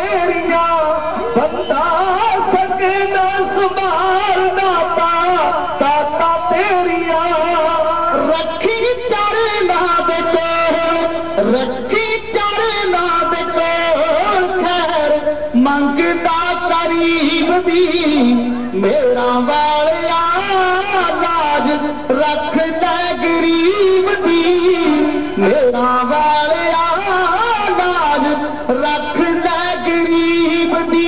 तेरिया बंदा सके न संभालना दाता तेरिया रखी चरना बेटे रखी चरना बेटे खैर मंगदा करीब दी मेरा वालिया लाज रख ले गरीब दी मेरा वालिया लाज रख ले गरीब दी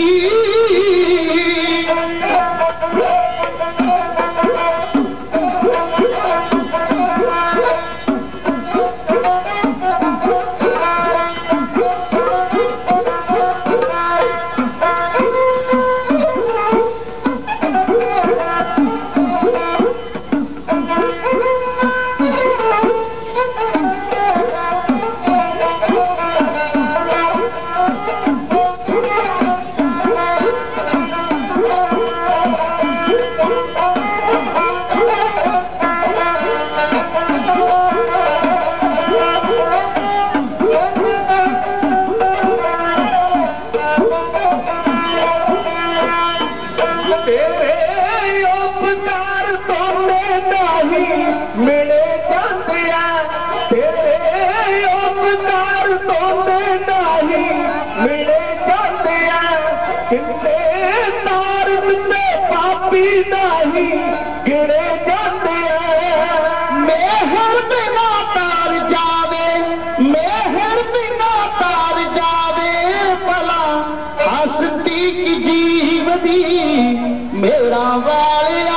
मिले जाते तेरे उपकार तोते नहीं मिले जाते कितने तार में पापी नहीं गिरे जाते मेहर बिना तार जावे मेहर बिना तार जावे भला हस्ती की जीव दी मेरा वालिया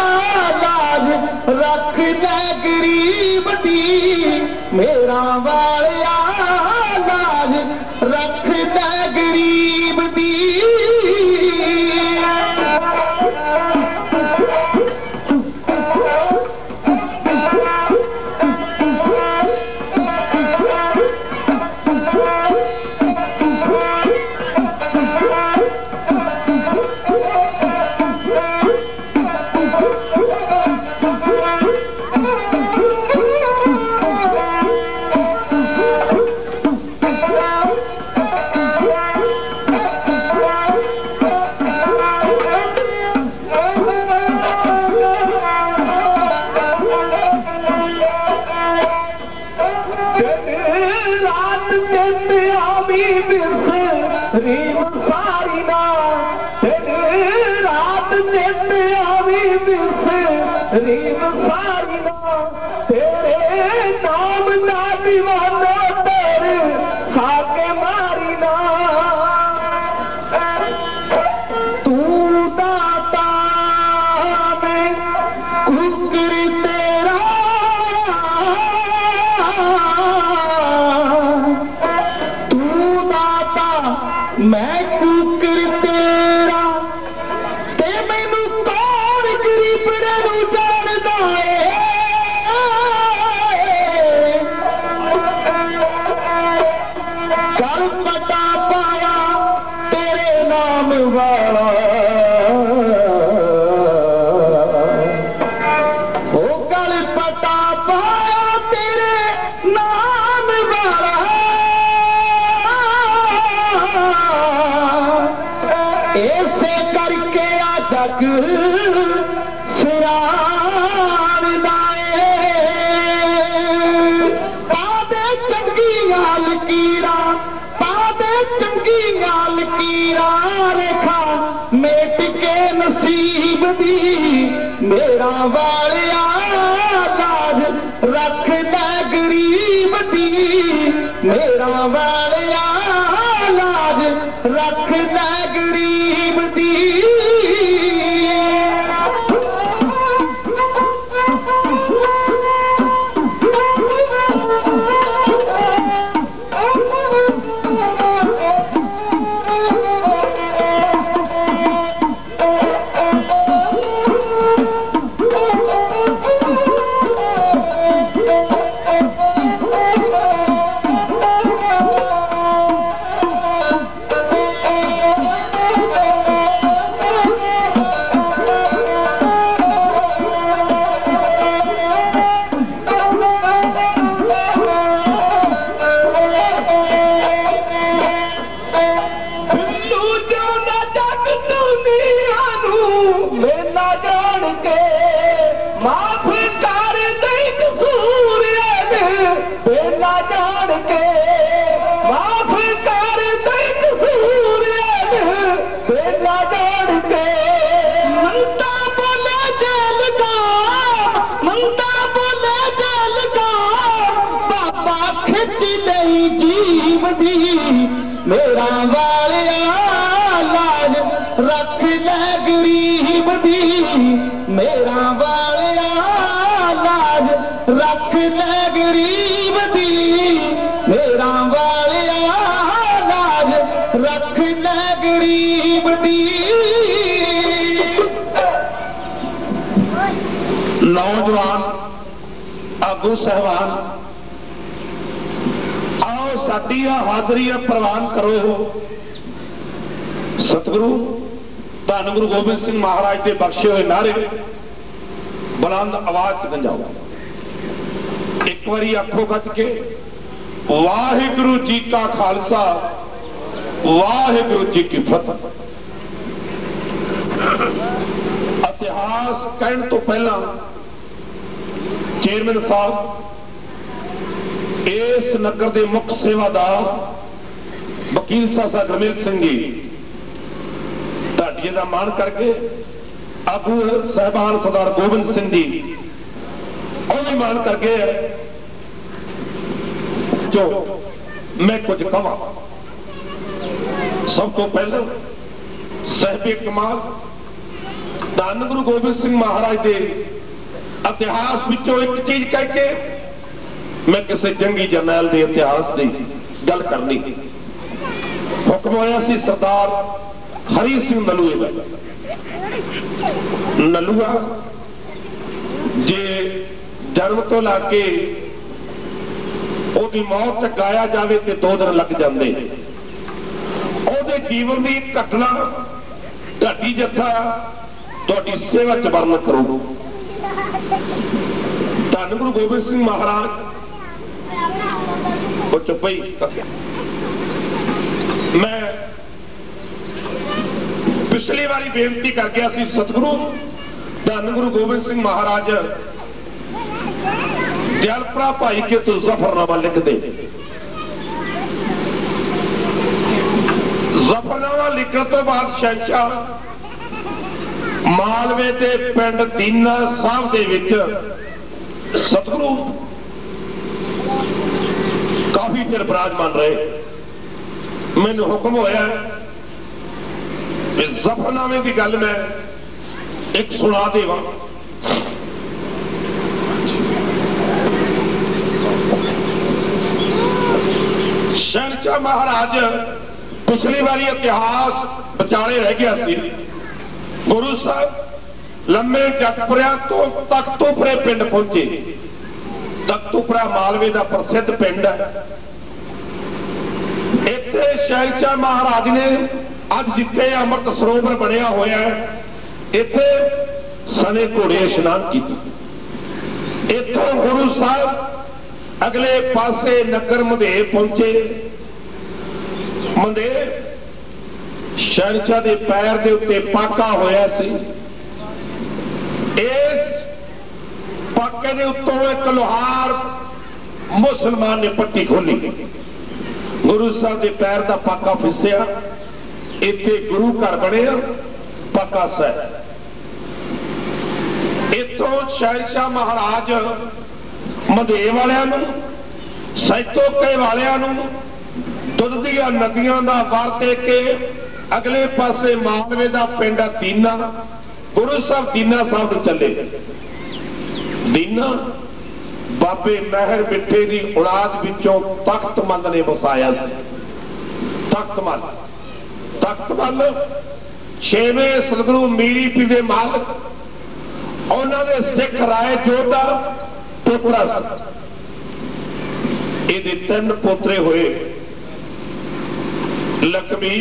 रख ले गरीब दी मेरा वालिया लाज रख ले गरीब दी रीम सारी ना रात चेत आवी बिस रीम सारी ना तेरे नाम ना दीवाना तेरे खाके मारी ना तू दाता में कुकर तेरा मैं कुकर तेरा ते मैनू कौन गरीबड़े नू जानदा है कल पता पाया तेरे नाम वाला ओ कल पता पाया तेरे नाम वाला ऐसे करके आ जग सियारदा पादे चंगियां लकीरा रेखा मेट के नसीब दी मेरा वालिया लाज रख ले गरीब दी मेरा वालिया लाज रख ले गरीब दी के माफ कर दे कसूर बेला जान के माफ कर दे कसूर बेला जान के मनता बोले जेल का मनता बोले जेल का पापा खिच नहीं जीव दी मेरा वालिया लाज रख ले गरीब दी मेरा वालिया लाज रख ले गरीब दी मेरा वालिया लाज रख ले गरीब दी। नौजवान आगू साहबान आओ साडी हाजरी प्रवान करो। सतगुरु धन गुरु गोबिंद सिंह महाराज के बख्शे हुए नारे बुलंद आवाज च गंजाओ। एक बारी आखो कच के वाहिगुरु जी का खालसा वाहिगुरु जी की फतह। इतिहास कहने तो पहला चेयरमैन साहब इस नगर के मुख्य सेवादार वकील साहब गुरमीत सिंह जी ढाडिए का मान करके आगू साहबान सरदार गोबिंद सिंह जी उन्हें मान करके जो मैं कुछ कहा। सब तो पहले साहिबे कमाल धन गुरु गोबिंद सिंह महाराज के इतिहास विचों एक चीज कह के मैं किसी जंगी जरनैल के इतिहास की गल करनी। हुक्म होया सी सरदार हरी सिंह नलूए नलूआ जे जन्म तो लाके ओदी मौत तक गाया जाए तो 2 दिन लग जाते। ओदे जीवन की घटना ढाडी जत्था तुहाडी सेवा च वर्णन करूँ। धन गुरु गोबिंद सिंह महाराज वो चुपई मैं पिछली बारी बेनती कर गया सी सतगुरु धन गुरु गोबिंद सिंह महाराज जलपरा भाई के तो जफरनामा लिख दे। जफरनामा लिखने तो बाद शहनशाह मालवे के पिंड दीना साहब दे विच सतगुरु काफी चिर विराजमान रहे। मैनू हुक्म होया जफरनामे की गल मैं एक सुना देवा। शहनशाह महाराज पिछली बारी इतिहास विचाले रह गया सी। गुरु साहब लम्बे जगपुरिया तो तख्तोपुरे पिंड पहुंचे। तख्तोपुरा मालवे का प्रसिद्ध पिंड है। इत्थे शहनशाह महाराज ने अज जिथे अमृत सरोवर बनया होया है इत्थे सने घोड़े इशनान किया। इत्थों गुरु साहब अगले पासे नगर मंदेर पहुंचे। मंदेर शहनशाह के पैर के उत्ते पाका होया सी। इस पाके के उत्तों एक लोहार मुसलमान ने पट्टी खोली। गुरु साहब के पैर का पाका फिसया। इत्थे गुरु घर बने पाका साहब। इत्थों शहनशाह महाराज मंदेर वालियां सैतोके वालियां दुध दियां नदियां का वर दे के अगले पासे मालवे का पिंड दीना गुरु साहब दीना साहब चले। दीना बाबे महर बिठे की औलाद विचों तख्तमल ने वसाया। तख्तमल तख्तमल 6वें सतगुरु मीरी पी दे मालक उन्होंने सिख राय जोधा पोतरा ये 3 पोतरे हुए लखमी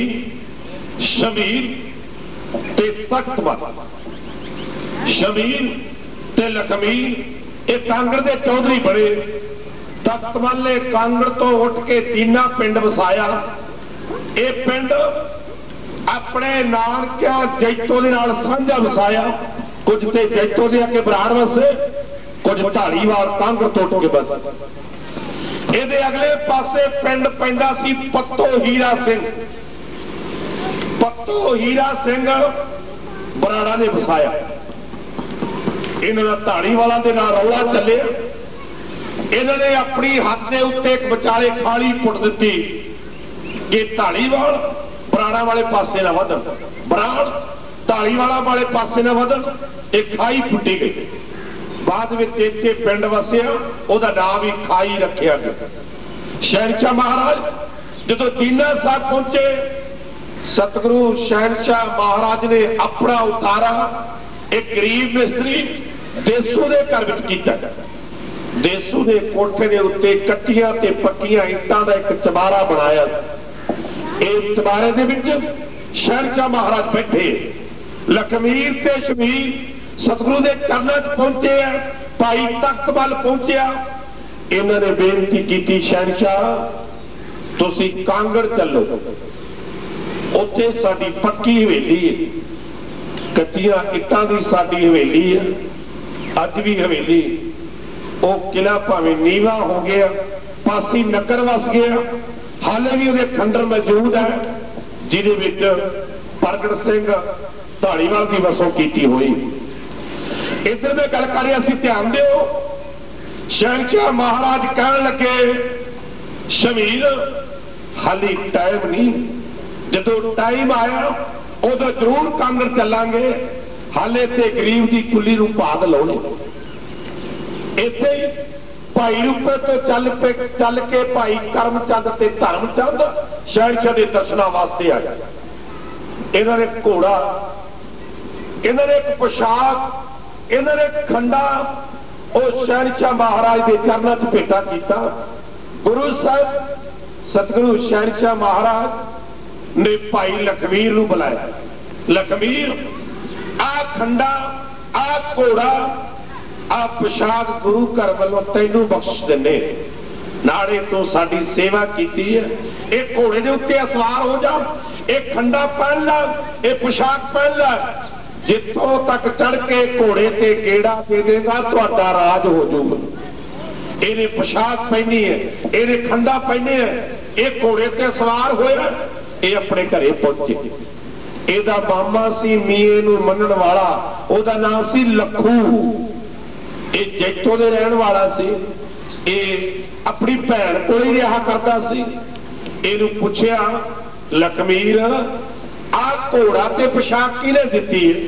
शमीर ते तख्तमल। शमीर ते लखमी ये कांगड़ के चौधरी बने। तख्तमल ने कांगड़ तो उठ के दीना पिंड वसाया। ये पिंड अपने नानकिया जैतों दे नाल सांझा वसाया। कुछ ते जैतों के अगे बराड़ वसे, कुछ ढालीवाल कांगड़ तोड़ के बस। ਇਹਦੇ अगले पासे पिंड पैंदा सी पत्तो हीरा सिंह। पत्तो हीरा सिंह बराड़ा ने वसाया। इन्हां दा धालीवालां दे नाल रौला चले। इन्होंने अपनी हथ के उत्ते एक विचाले खाली पुट दी कि धालीवाल बराड़ा वाले पासे ना वधन, बराड़ धालीवाला वाले पासे ना वधन। एक खाई फुटी गई। बाद में इत्थे पिंड वसिया, उहदा नाम ही खाई रखिया गया। शहनशाह महाराज जदों दीना साहब पहुंचे, सतगुरु शहनशाह महाराज ने अपना उतारा एक गरीब मिस्त्री देसू के घर में किया। देसू ने कोठे के उत्ते कच्चियां ते पक्कियां ईंटां दा एक चबारा बनाया। इस चबारे दे विच शहनशाह महाराज बैठे, लखमीर ते शमीर सतगुरु के चरणों च पहुंचे हैं। भाई तख्तबल पहुंचया, इन्होंने बेनती की, शहनशाह तुसी कांगड़ चलो, उत्थे साडी पक्की हवेली है, कच्चियां इट्टां दी साडी हवेली है, अज भी हवेली। वो किला भावें नीवा हो गया, पासी नगर वस गया, हाले भी उहदे खंडर मौजूद है जिहदे विच प्रगट सिंह धालीवाल की वसों की हुई। इधर में गल कर रहे, ध्यान दो। शहनशाह महाराज कहन लगे, शमीर हाली टाइम नहीं, जो टाइम आया उदो जरूर कांगड़ चलांगे, हाले ते गरीब की कुली नूं भाग लाउणे। इत्थे भाई रूपे तो चल के भाई करमचंद ते धर्मचंद शहनशाह के दर्शनों वास्ते आए। इन्होंने घोड़ा, इन्होंने एक पोशाक, इन्होंने खंडा और शहनशाह महाराज के चरणों च भेटा किया। गुरु साहब सतगुरु शहनशाह महाराज ने भाई लखमीर नूं बुलाया। लखमीर, आ खंडा, आ घोड़ा, आ पोशाक गुरु घर वालों तैनूं बख्श दिंदे, नाले तो साडी सेवा की है। एक घोड़े के उत्ते सवार हो जा, एक खंडा पहन ला, एक पोशाक पहन ला, जितों तक चढ़ के घोड़े ते गेड़ा दे देगा तुहाडा राज हो जाऊगा। इन्हें पोशाक पहनी है, इन्हें खंडा पहने है, एक घोड़े ते सवार होया, ये अपने घरे पहुंचे। एदा मामा सी मीए नूं मनण वाला, ओदा नाम सी लखू। ये जैतों दे रहण वाला सी। ये अपनी भैन कोल ही रहा करता सी। इहनूं पुछया, लखमीर आ घोड़ा ते पोशाक किहने दित्ती है?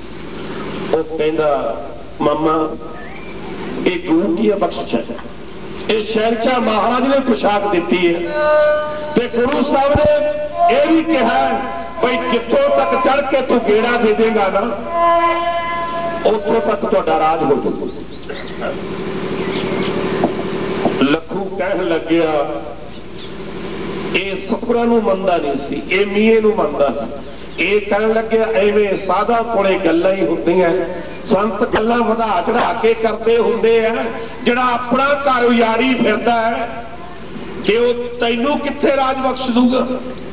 वो कहंदा, मामा ये गुरु की बख्शिश है, ये शहनशाह महाराज ने पोशाक दी है। ते गुरु साहब ने यह भी कहा भाई जितों तक चढ़ के तू गेड़ा दे देगा ना, उतों तक तुहाडा राज हो जाऊगा। लखू कह लग्या, ये सतगुरां नूं मनदा नहीं सी, ये मीए नूं मनदा सी। ये कह लग्या एवें साधा कोले गल्लां ही हुंदियां, संत गल्लां वधा चढ़ा के करते हुंदे आ। जिहड़ा अपना घर उजाड़ी फिरदा है कि वो तैनूं कित्थे राज बख्श दूगा।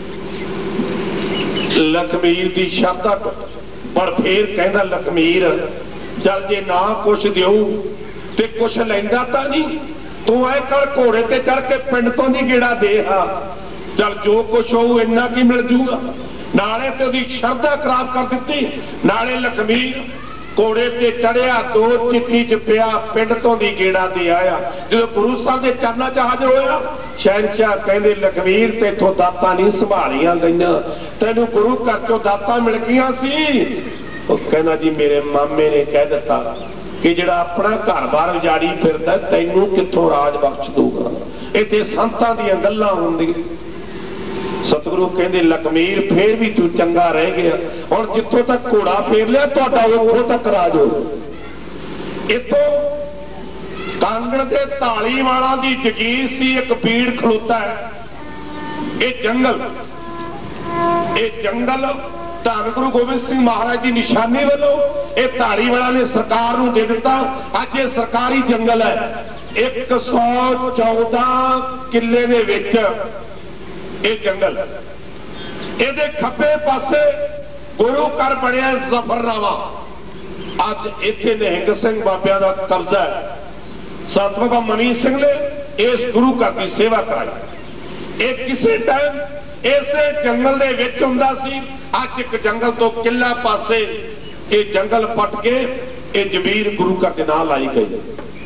लखमीर की शरधा पर फिर कहंदा, लखमीर चल जे ना कुछ देऊ ते कुछ लैंदा तां नहीं, तू ऐ कर घोड़े ते चढ़ के पिंड तो नहीं गेड़ा दे, हा चल जो कुछ हो इन्ना की मिल जूगा। नाले ते उहदी शरधा खराब कर दी। नाले लखमीर घोड़े ते चढ़िया, दो चिट्ठी च पिया, पिंड तो दी गेड़ा दे आया। जो गुरु साहब के चरणों च हाजिर होया, शहनशाह कहंदे, लखमीर तेथों दातां नहीं संभालियां गईयां, तैनूं गुरु घर चों दातां मिल गईयां सी। वो कहना जी मेरे मामे ने कह दिता कि जिहड़ा अपना घर बार उजाड़ी फिरदा तैनूं कित्थों राज बख्श दूगा। इत्थे संतां दीयां गल्लां हुंदियां। सतगुरु कहंदे, लखमीर फिर भी तू चंगा रह गया, और जिथों तक घोड़ा फेर लिया तुहाडा उत्थों तक राज हो। इथों कांगड़ के धालीवालां दी जगीर सी, एक बीड़ खलोता है। ये जंगल धन गुरु गोबिंद सिंह महाराज की निशानी वालों ये धालीवाला ने सरकार नूं दे दिता। अज ये सरकारी जंगल है। 114 किले दे विच ये जंगल, ये खब्बे पासे गुरु घर बनया जफरनामा, अज इत्थे निहंग सिंह बाबिया का कब्जा है। सत बाबा मनी सिंह ने इस गुरु घर की सेवा कराई। एक किसी टाइम इसे जंगल दे विच हुंदा सी। अज एक जंगल तो किला पासे ये जंगल पट के ये जबीर गुरु घर के नाम लाई गई।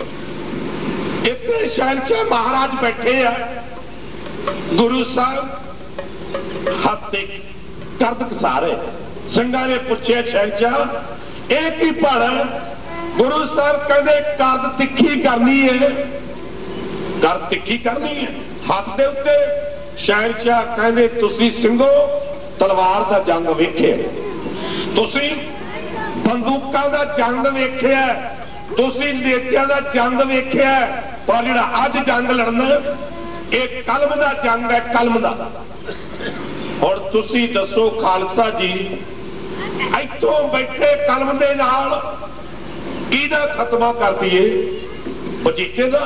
इतने शहनशाह महाराज बैठे आ। गुरु साहब हाथ करद घसा रहे। संघा ने पूछे शहनशाह एक ही पढ़। गुरु साहब कहते करद तिखी करनी है, करद तिखी करनी है हाथ दे उत्ते। शहनशाह कहते तुसी सिंघो तलवार का जंग वेख्या, तुसी बंदूकों का जंग वेख्या, तुसी नेतियां का जंग वेख्या, पर जिहड़ा अज जंग लड़ना एक कलम का जंग है, कलम का। और तुसी दसो खालसा जी इथों बैठे कलम दे नाल किहदा खत्मा कर दईए? मजीठे का।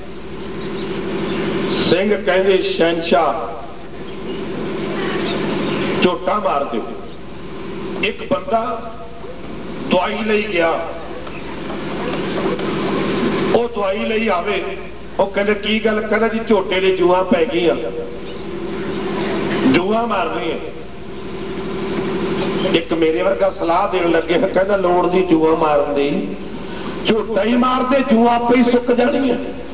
सिंह कहते शहनशाह झोटा मार दो। एक बंदा दवाई लई गया, वो दवाई लई आवे, वो कहते की गल? कहता जी झोटे दे जूआं पै गई, जूआं मार रही है। एक मेरे वर्गा सलाह देन लगे, कहता लोड़ दी जूआं मारन दी, झोटा ही मार दे जूआं आपे ही सुक जानी है।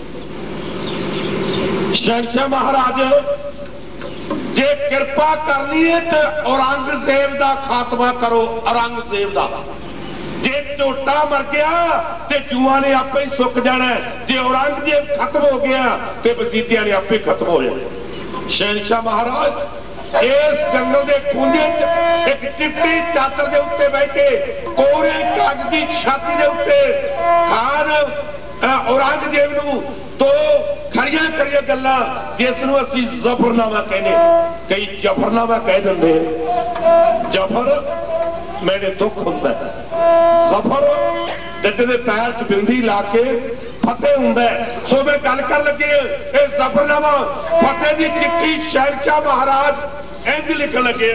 शहनशाह महाराज जे कृपा करनी है तो औरंगजेब का खात्मा करो, औरंगजेब का। जे झोटा मर गया तो जूआ ने आपे ही सुक जाना है, जे औरंगजेब खत्म हो गया तो वजीदिया ने आपे खत्म हो जाना। शहनशाह महाराज इस जंगल के खूंजे एक चिट्टी चादर के उत्ते बैठे कोरे कागज की छाती के उत्ते खान औरंगजेब नूं तो खड़ियां खड़ियां गल्लां जिसनूं असीं जफरनामा कहने, कई जफरनामा कह दिंदे। जफर मेरे दुख हुंदा है, जफर जड्डे दे पैर च बिंदी ला के फतेह हुंदा है। सो मैं गल कर लगे ये जफरनामा फतेह दी चिट्ठी शहनशाह महाराज इंज लिखण लगे।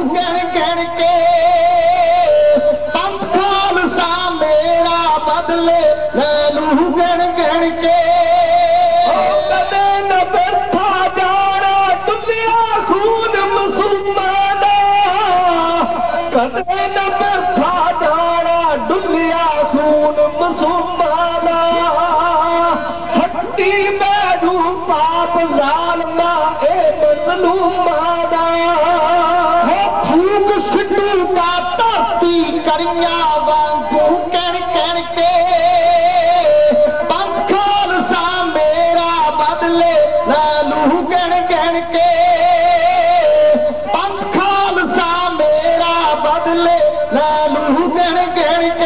बदले कदे न बरसा जाना डुलिया खून मसूमाना हट्टी बैठू पाप जालना ए मजलूमाना फूक सिद्धू का धरती करिया वांगू कण कण के पंथ खालसा मेरा बदले लालू गण गण के पंथ खालसा मेरा बदले लालू गण गण के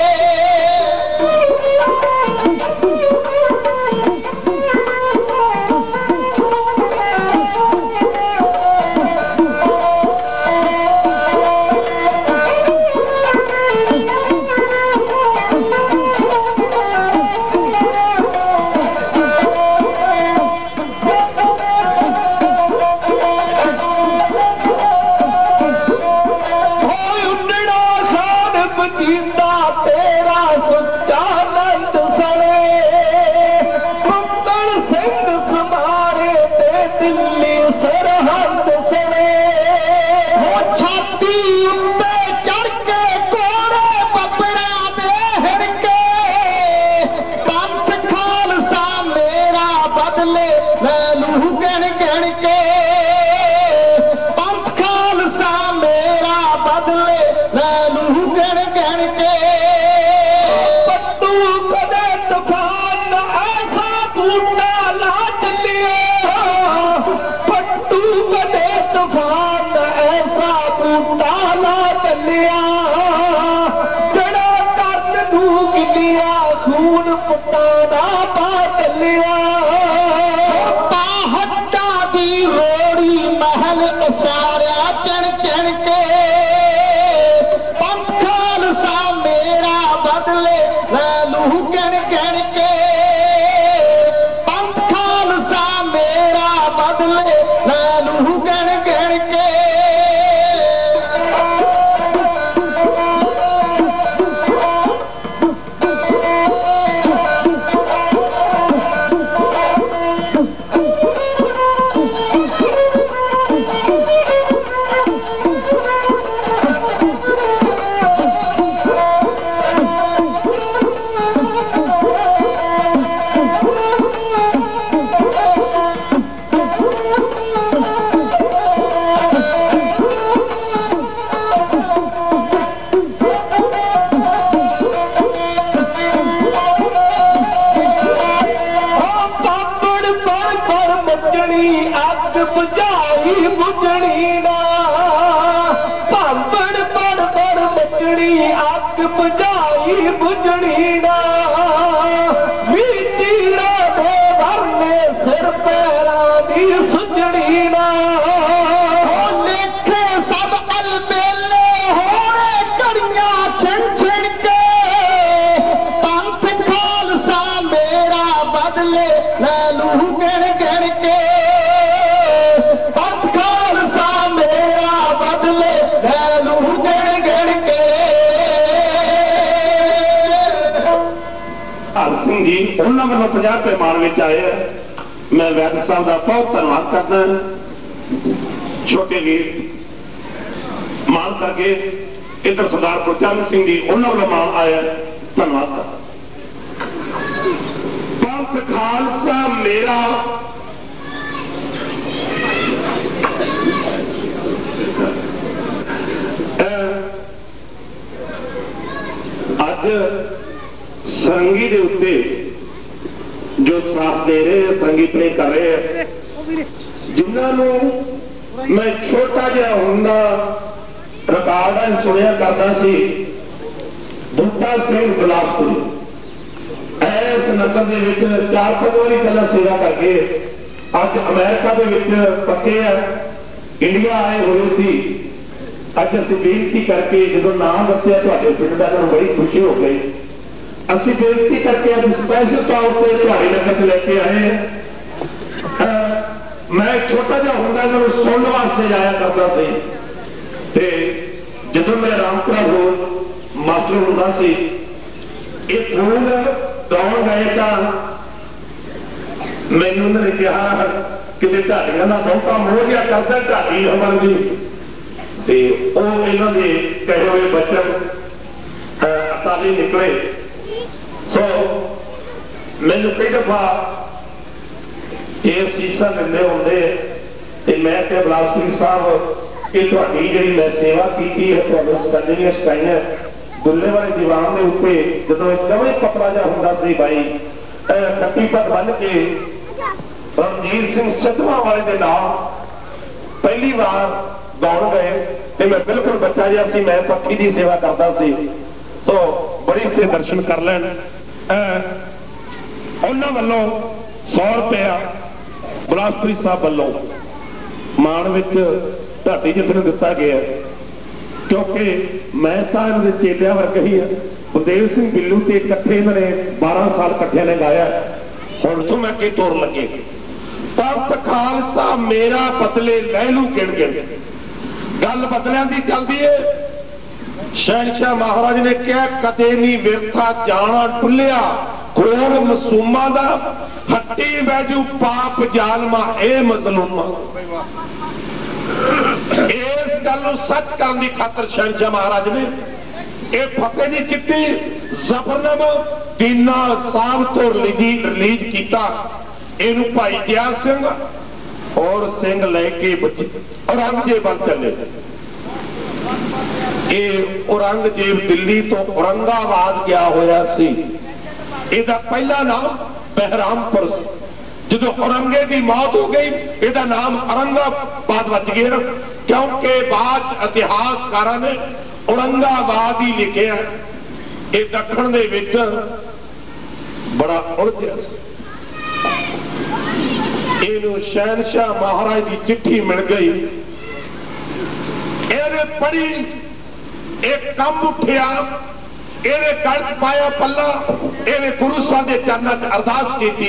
उन्होंने मैं 50 रुपये मान में आए मैं वैद साहब का बहुत धन्यवाद करना छोटे वीर मान करके इधर सरदार गुरचरण सिंह जी उन्होंने मान आया धन्यवाद पंथ खालसा मेरा अज संगी के उत्ते जो साथ दे रहे संगीत ने कर रहे जिन्होंने मैं छोटा जहा होंदा रिकॉर्ड सुनिया करता सी बूटा सिंह बिलासपुर इस नगर के 4-5 वारी पहला सेवा करके अज अमेरिका के पक्के इंडिया आए हुए सी अज असीं बेनती करके जो नाम दसिया तुहाडे पिंड दा बड़ी खुशी हो गई असी बेनती करके अज स्पैशल तौर पर तुहाडे नगर लेके आए हैं मैं छोटा जहा होंदा सुनने वास्ते जाया करता सी जो मैं रामपुरा रोड मास्टर होंदा सी एक फूल गाँव गए तो मैनू उन्होंने कहा कि ढाडिया का बहुता मोह जिहा करता ढाडी अमन जी ਤੇ ਉਹ ਇਹਨਾਂ ਦੇ ਕਹੇ ਹੋਏ ਬਚਨ ਅਤਾਲੀ ਨਿਕਲੇ। ਸੋ ਮੈਨੂੰ ਕਈ ਦਫਾ ਇਹ ਸੀਸਾਂ ਦਿੰਦੇ ਹੁੰਦੇ ਤੇ मैं ਤੇ ਬਲਾਸਪੁਰੀ ਸਾਹਿਬ कि ਤੁਹਾਡੀ ਜਿਹੜੀ मैं सेवा की है ਤੁਹਾਨੂੰ ਸਕੰਜੀਆਂ ਸਟਾਈਆਂ ਦੁੱਲੇ ਵਾਲੇ ਦੀਵਾਨ ਦੇ ਉੱਤੇ ਜਦੋਂ ਜਮੇ ਪਤਲਾ ਜਿਹਾ ਹੁੰਦਾ ਸੀ ਬਾਈ ਕੱਟੀ ਪੱਗ ਬੰਨ ਕੇ ਰਣਜੀਤ ਸਿੰਘ ਸਿੱਧਵਾਂ ਵਾਲੇ ਦੇ ਨਾਲ ਪਹਿਲੀ ਵਾਰ ਗਾਉਣ ਗਏ ਤੇ ਮੈਂ ਬਿਲਕੁਲ ਬੱਚਾ ਜਿਹਾ ਸੀ, ਮੈਂ ਪੱਖੀ ਦੀ ਸੇਵਾ ਕਰਦਾ ਸੀ। ਸੋ ਬੜੀ ਸੇ ਦਰਸ਼ਨ ਕਰ ਲੈਣ। ਉਹਨਾਂ ਵੱਲੋਂ 100 ਰੁਪਇਆ ਬਲਾਸਪੁਰੀ ਸਾਹਿਬ ਵੱਲੋਂ ਮਾਣ ਵਿੱਚ ਢਾਡੀ ਜਿੱਥੇ ਨੂੰ ਦਿੱਤਾ ਗਿਆ, क्योंकि मैं तो इन्होंने चेलिया वर्ग ही है। बलदेव सिंह बिल्लू से इकट्ठे इन्होंने 12 साल इकट्ठे ने गाया। हुण तो मैं की तुर लगे तख्त खालसा मेरा बदले लहलू गिण गिण गल बदलियां दी चलदी है। शहनशाह महाराज ने कहा कदे नहीं विरथा जाना टुलिया खोर मसूमा दा हट्टी बैजू पाप जालमा ए मजलूमा। इस गल सच करने की खातर शहनशाह महाराज ने यह फतेह दी चिट्ठी जफरनामा दीना साहब तो रिलीज किया। इनू भाई दया सिंह और सिंह लेके औरंगजेब वल चले। औरंगजेब दिल्ली तो औरंगाबाद गया होया सी। इहदा पहला नाम बहरामपुर। जो औरंगे की मौत हो गई इसका नाम औरंगाबाद बच गया, क्योंकि बाद इतिहासकारा ने औरंगाबाद ही लिखे। ये दखण दे विच बड़ा उलझिया। इहनूं शहनशाह महाराज की चिट्ठी मिल गई, इहने पढ़ी, एक कम उठिया, इहने गल पाया पल्ला, इहने गुरु साहब के चरणों च अरदास की,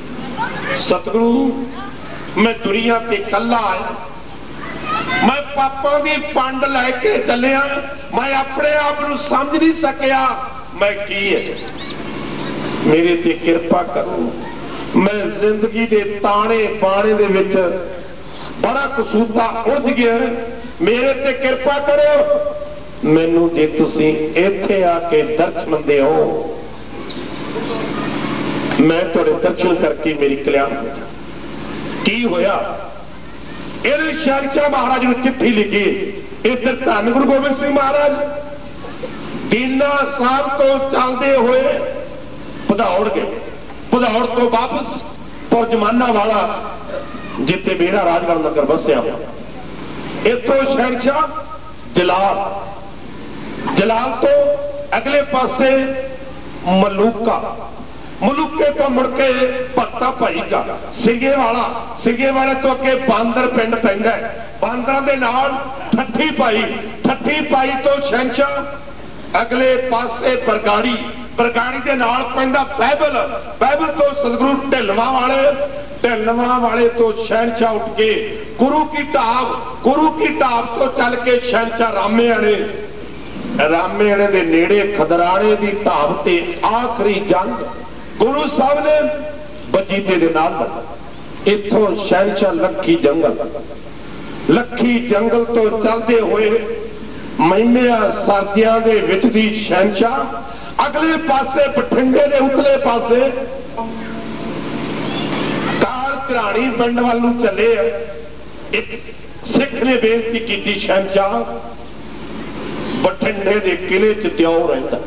सतगुरु मैं दुनिया ते कला आया, मैं पापा की पंड लैके चलिया, मैं अपने आप को समझ नहीं सकिया मैं की है, मेरे ते कृपा करो। मैं जिंदगी के ताने बाणे दे विच बड़ा कसूता उलझ गया, मेरे ते कृपा करो। मैनू जे तुसीं इत्थे आके दर्शन दिओ, मैं थोड़े दर्शन करके मेरी कल्याण की होया। इन्हें शहनशाह महाराज ने चिट्ठी लिखी। इधर धन गुरु गोबिंद सिंह महाराज दीना साहब तो चलते हुए भदौड़ गए। भदौड़ तो वापस पुरजमाना वाला जिथे मेरा राजगढ़ नगर बसिया, इतों शहनशाह जलाल, जलाल तो अगले पासे मलूका, मलूके तो मुड़के भत्ता भाई का सिंगे वाला, सिंगे वाले तो अगे बांदर पिंड पैंदा है, बांदर दे नाल ठट्ठी पाई, ठट्ठी पाई तो शहनशाह अगले पासे बरगाड़ी, बरगाड़ी के नाल पैंदा बैबल, बैबल तो सतगुरु ढिलवां वाले, ढिलवां वाले तो शहनशाह उठ के गुरु की ढाब, गुरु की ढाब तो चल के शहनशाह रामेआणे, रामेआणे दे नेड़े खदराणे दी ढाब ते आखिरी जंग गुरु साहब ने बजीते दे नाल लड़ी। इथों शहनशाह लखी जंगल, लखी जंगल तो चलते हुए महीनिया सर्दियों के विच दी शहनशाह अगले पासे बठिंडे के उतले पासे काल घराणी पिंड वाल नूं चले। एक सिख ने बेनती की, शहनशाह बठिंडे के किले च दिओ रहिंदा,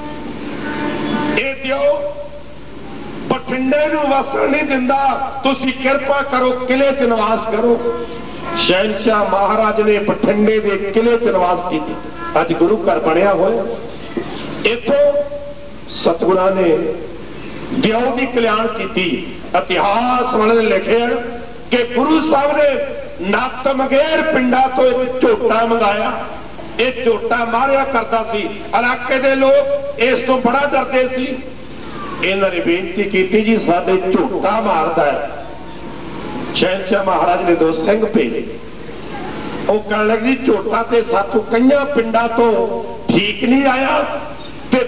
ये दिओ बठिंडे नूं वसन नहीं दिंदा, तुसी कृपा करो किले च निवास करो। शहनशाह महाराज ने बठिंडे के किले च निवास की। अज गुरु घर बनया होया। इथों सतगुरां ने दिओ दी कल्याण की। इतिहास वाले ने लिखे कि गुरु साहब ने नत मगेर पिंडा तो एक झोटा मंगाया। ये झोटा मारिया करता सी, इलाके के लोग इस तो बड़ा डरते सी। इन्होंने बेनती की जी साडे झोटा मारदा है। शहनशाह महाराज ने 2 सिंह भेजे। वो कह लगी झोटा ते सातों कई पिंडा तो ठीक नहीं आया, ते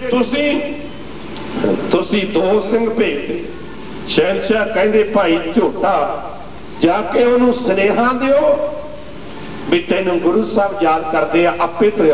तुसी 2 सिंह भेज। शहनशाह कहते भाई झोटा जाके उन्होंने सुनेहा दिओ भी तेन गुरु साहब याद करते आपे तुरियो।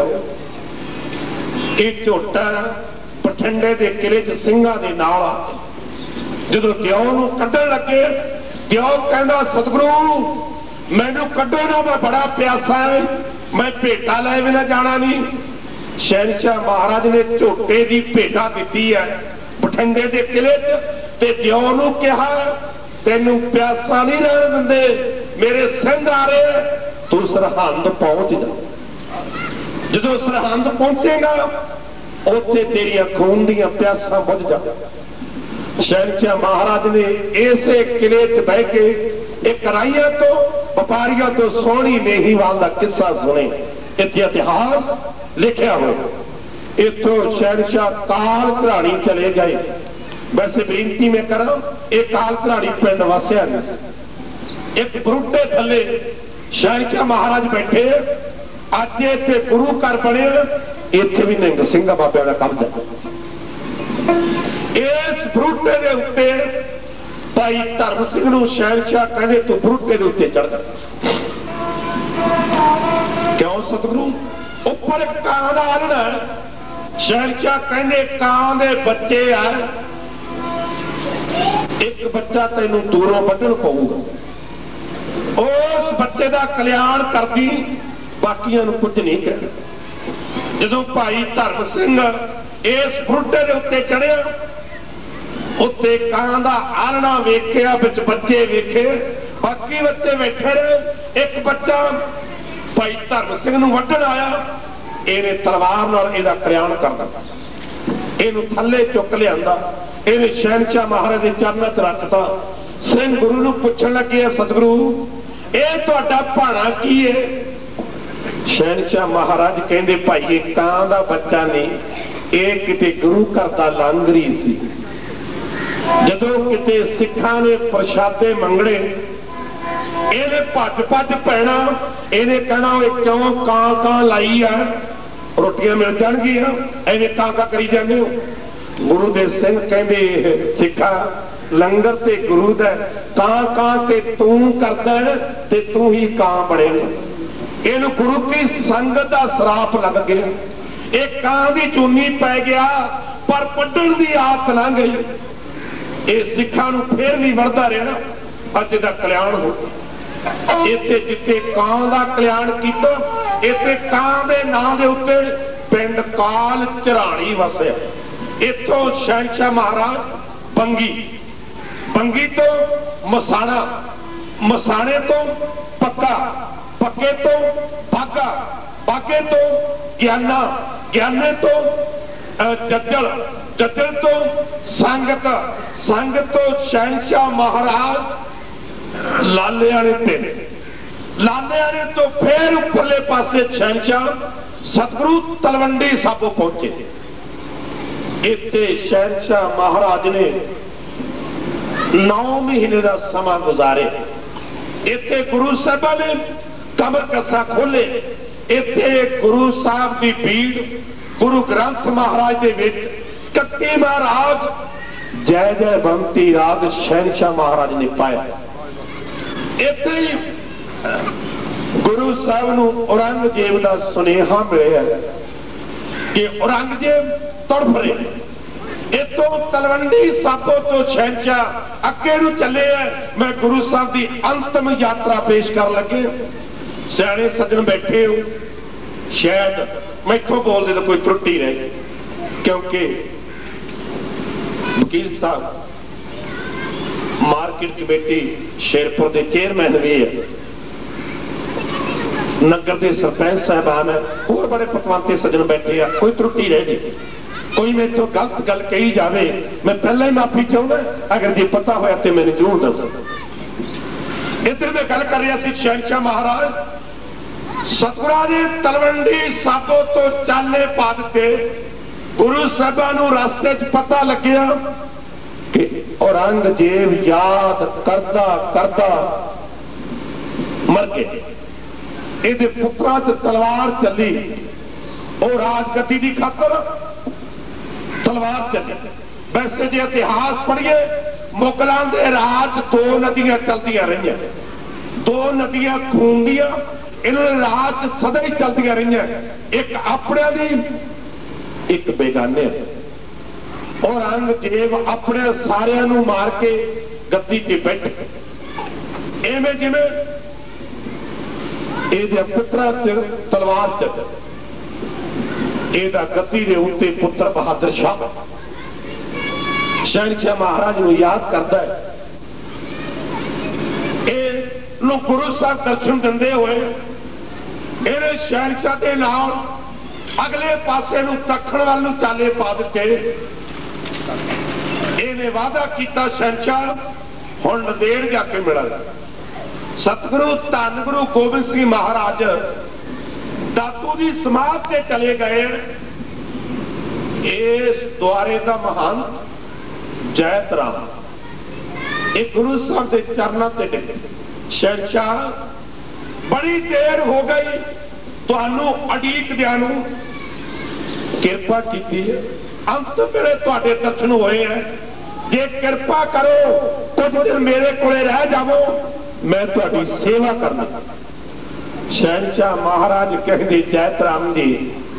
एक झोटा बठिंडे के किले च सिंघां दे नाल जो दिओ नूं कड्ढण लगे, दिओ कहंदा सतगुरु मैनू कड्ढो ना, मैं बड़ा प्यासा है, मैं भेटा लै बिना जाना नहीं। शहनशाह महाराज ने झोटे की भेटा दी है बठिंडे के किले ते दिओ नूं कहा तेनू प्यासा नहीं रहन दिंदे, मेरे सिंध आ रहे, तू सरहंद पहुंच जा। जो सरहंद पहुंचेगा उत्थे तेरिया खून दियां प्यासा बुझ जा। शहनशाह महाराज ने इसे किले च बह के एक राइया तो व्यापारियों तो सोहनी मेहीवाल का किस्सा सुने, इत्थे इतिहास लिखा हो। इथों शहनशाह काल घराणी चले गए। वैसे बेनती में करा, एक काल घराणी पिंड वसिया नहीं। एक बरूटे थले शहनशाह महाराज बैठे, अज इत्थे गुरु घर बने, इत्थे भी निहंग सिंह बाबे का कब्जा। इस बरूटे के उत्ते भाई धर्म सिंह नूं शहनशाह कहते तू बरूटे के उत्ते चढ़ जा। क्यों सतगुरु? उपर कां दा आलना। शहनशाह कहते कां दे बच्चे आ, एक बच्चा तेनों दूरों वड्ढण पऊगा, उस बच्चे का कल्याण करदी, बाकियां नूं कुछ नहीं कहना। जदों भाई धर्म सिंह इस बरूटे के उत्ते चढ़िया, उत्ते कां दा आलना वेखिया, विच बच्चे वेखे, बाकी बच्चे बैठे रहे। एक बच्चा भाई धर्म सिंह नूं वड्ढण आया, इहने तलवार नाल इहदा कल्याण कर दिता, इहनूं थल्ले चुक लिआंदा, इहने शहनशाह महाराज दे चरणां च रखता। सिंह गुरु नूं पुछण लगे, सतगुरु इह तुहाडा भाणा की है? शहनशाह महाराज कहंदे भाई इह कां दा बच्चा नहीं, इह किते गुरु घर दा लांगरी सी। जदों किते सिखां ने प्रशादे मंगणे, इहने भज भज पैना, इहने कहना क्यों कां कां लाई आ, रोटियां मिल जाणगियां, इहने कां कां करी जांदे हो। गुरु दे सिंह कहंदे सिखा लंगर ते गुरु दा, कां कां ते तू करदा ते तू ही कां बणेगा। इहनूं गुरु की संगत दा श्राप लग गया, एक कां दी चूनी पै गया, पर पढ़ण दी आदत लंघ गई। ਇਹ ਸਿੱਖਾਂ ਨੂੰ ਫੇਰ ਵੀ ਵਰਦਾ ਰਹਿਣਾ, ਅੱਜ ਦਾ ਕਲਿਆਣ ਹੋ। ਇੱਥੇ ਜਿੱਥੇ ਕਾਂ ਦਾ ਕਲਿਆਣ ਕੀਤਾ, ਇੱਥੇ ਕਾਂ ਦੇ ਨਾਂ ਦੇ ਉੱਤੇ ਪਿੰਡ ਕਾਲ ਝਰਾਣੀ ਵਸਿਆ। ਇੱਥੋਂ ਸ਼ਹਿਨशाह ਮਹਾਰਾਜ ਬੰਗੀ, ਬੰਗੀ ਤੋਂ ਮਸਾਣਾ, ਮਸਾਣੇ ਤੋਂ ਪੱਕਾ, ਪੱਕੇ ਤੋਂ ਬਾਗਾ, ਬਾਗੇ ਤੋਂ ਗਿਆਨਾ, ਗਿਆਨੇ ਤੋਂ जज्जल, जज्जल तो संगत, संगत तो शहनशाह महाराज लाले वाले पिंड, लाले वाले तो फिर उपरले पासे शहनशाह सतगुरु तलवंडी साबो पहुंचे। इत्थे शहनशाह महाराज ने 9 महीने का समा गुजारे। इत्थे गुरु साहबा ने कमर कसा खोले। इत्थे गुरु साहब की भीड़ गुरु ग्रंथ महाराज के विच 31वां राग जय जय बंती राग शहनशाह महाराज ने पाया। इत्थे गुरु साहब नूं औरंगजेब का सुनेहा मिलिया कि औरंगजेब तड़फ रहे। इतों तलवंडी साबो तो शहनशाह अगे नूं चले है। मैं गुरु साहब की अंतिम यात्रा पेश कर लगे। सियाणे सज्जन बैठे हो, शायद मैथों बोलने तो कोई त्रुटि रह गई, क्योंकि वकील साहब मार्केट कमेटी शेरपुर के चेयरमैन भी है, नगर के सरपंच साहबान है, और बड़े पतवंते सज्जन बैठे हैं। कोई त्रुटि रह गई, कोई मेरे तो गलत गल कही जाए, मैं पहले ही माफी चाहूंगा। अगर जी पता होया तो मैंने जरूर दसो। इधर मैं गल कर रहा शहनशाह महाराज सतगुरां ने तलवंडी साबो तो चाले पा दिते। गुरु साहबां नूं रास्ते च पता लग्या कि औरंगजेब याद करदा करदा मर गए। इहदे पुत्रां च तलवार चली, और राजगद्दी दी खातर तलवार चली। वैसे जे इतिहास पढ़िए, मुगलों के राज 2 नदियां चलदियां रही, 2 नदियां खून दियां, इन्होंने रात सदा ही चलती रही, एक अपने दी एक बेगाने। औरंगजेब अपने सारिया नूं मार के गद्दी ते बैठे, इवें जिवें इहदे पुत्रा च तलवार चल, इहदा गद्दी दे उत्ते पुत्र बहादुर शाह शहनशाह महाराज नूं याद करता है। गुरु साहब दर्शन दिंदे हुए इहने शहनशाह दे नाल अगले पासे नूं दक्षिण वाल नूं चाले पा दिते। इहने वादा कीता शहनशाह हुण नंदेड़ जाके मिलांगा। सतगुरु धन गुरु गोबिंद सिंह महाराज दातू की समाध से चले गए। इस द्वारे का महान जैत राम एक गुरु साहब के चरणों से टिके। शहनशाह बड़ी देर हो गई तुहानू अडीक दियानू, किरपा की अंत वेले तुहाडे दर्शन होए हैं। जे किरपा करो कुछ दिन मेरे कोले रह जावो, मैं तुहाडी सेवा करना। शहनशाह महाराज कहते जैत राम जी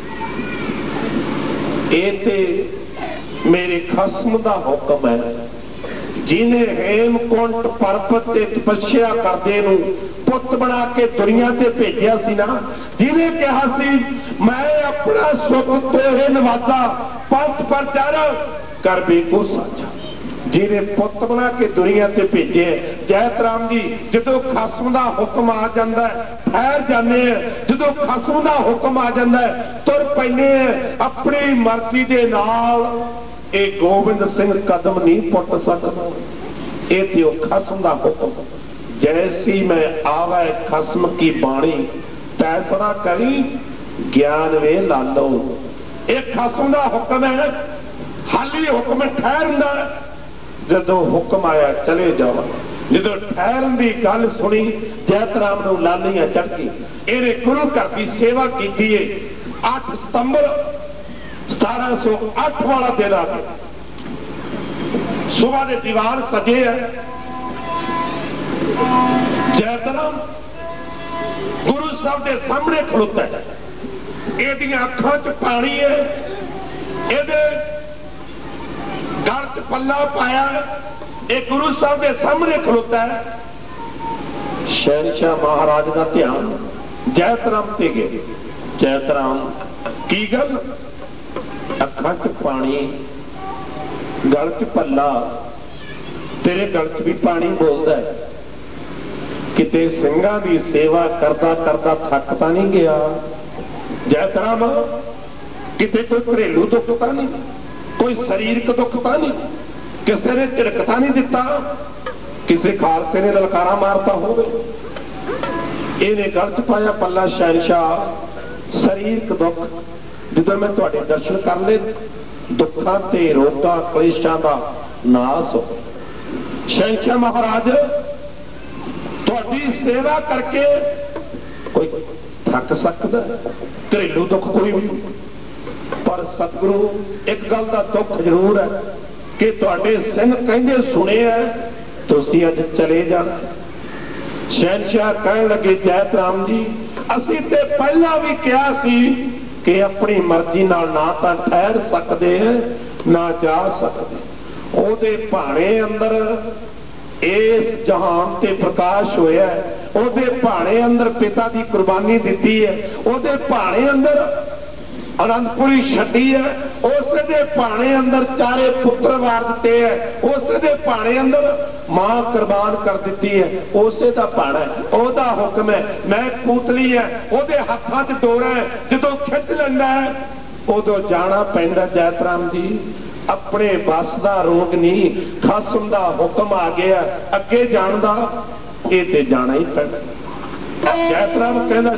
ये ते मेरे खसम दा हुक्म है, जिन्हें हेमकुंट पर्वत ते तपस्या करदे नूं पुत बना के दुनिया ते भेजिया सी ना, जिन्हें कहा सी मैं अपना सुख तोहे नवाजा पंथ पर चढ़ कर बेको साझा, जिन्हें पुत बना के दुनिया ते भेजे। जैत राम जी जो खसम दा हुक्म आ जाता है ठहर जाने, जो खसम दा हुक्म आ जाता है तुर पैने अपनी मर्जी दे नाल। ये गोबिंद सिंह कदम नहीं पुट सकता, ये तो खसम दा हुक्म। जैसी मैं आवे खसम की बाणी तैसरा करी ज्ञान वे लालो। ये खसम दा हुक्म है, हाली हुक्म ठहरदा, जो हुक्म आया चले जाओ। जो ठहरन की गल सुनी जैत राम नूं लालियां चढ़ गई। इन्हें गुरु घर की सेवा की 8 सितंबर 1708 वाला दिन आ गया। सुबह के दीवार सजे है। जैत राम गुरु साहब के सामने खलोता है, ये अखां च पानी है, ये गल च पल्ला पाया, एक गुरु साहब के सामने खलोता है। शहनशाह महाराज का ध्यान जैत राम ते गए। जैत राम की गल, अखां च पानी, गल च पल्ला, तेरे गल च भी पानी बोलता है। किते सिंगां दी सेवा करदा करदा थक तां नहीं गया जैत राम? किते कोई घरेलू दुख तां नहीं, कोई शरीरक दुख तां नहीं, किसी ने झिड़कता नहीं दिता, किसी खालसे ने ललकारा मारता हो। इन्हें गल च पाया पल्ला शहनशाह शरीरक दुख। जो मैं तुहाडे दर्शन कर ले दुखा ते रोगां क्लेशां दा नाश हो। शहनशाह महाराज तुहाडी सेवा करके कोई थक सकदा, घरेलू दुख कोई भी, पर सतगुरु एक गल का दुख जरूर है कि तुहाडे सिंह कहंदे सुने है तुसीं अज चले जाना। शहनशाह कहन लगे जैत राम जी असीं ते पहला भी कहा सी कि अपनी मर्जी नाल ना तां ठहर सकदे ना जा सकदे। ओदे भाणे अंदर इस जहान ते प्रकाश होया है, ओदे भाणे अंदर पिता की कुर्बानी दी है, ओदे भाणे अंदर आनंदपुरी छड्डी है, उस दे भाणे अंदर 4 पुत्र वार दिते है, उस दे भाणे अंदर मां कुर्बान कर दी है, उसे दा भाणा है, ओदा हुक्म है। मैं पूतली है, ओदे हाथां च डोरा है, जो खिच लैंदा है उदों जाना पैंदा। जैत राम जी अपने बस का रोग नहीं, खसम का हुक्म आ गया, अगे जान दा ये ते जाना ही पैंदा। जैत राम कहंदा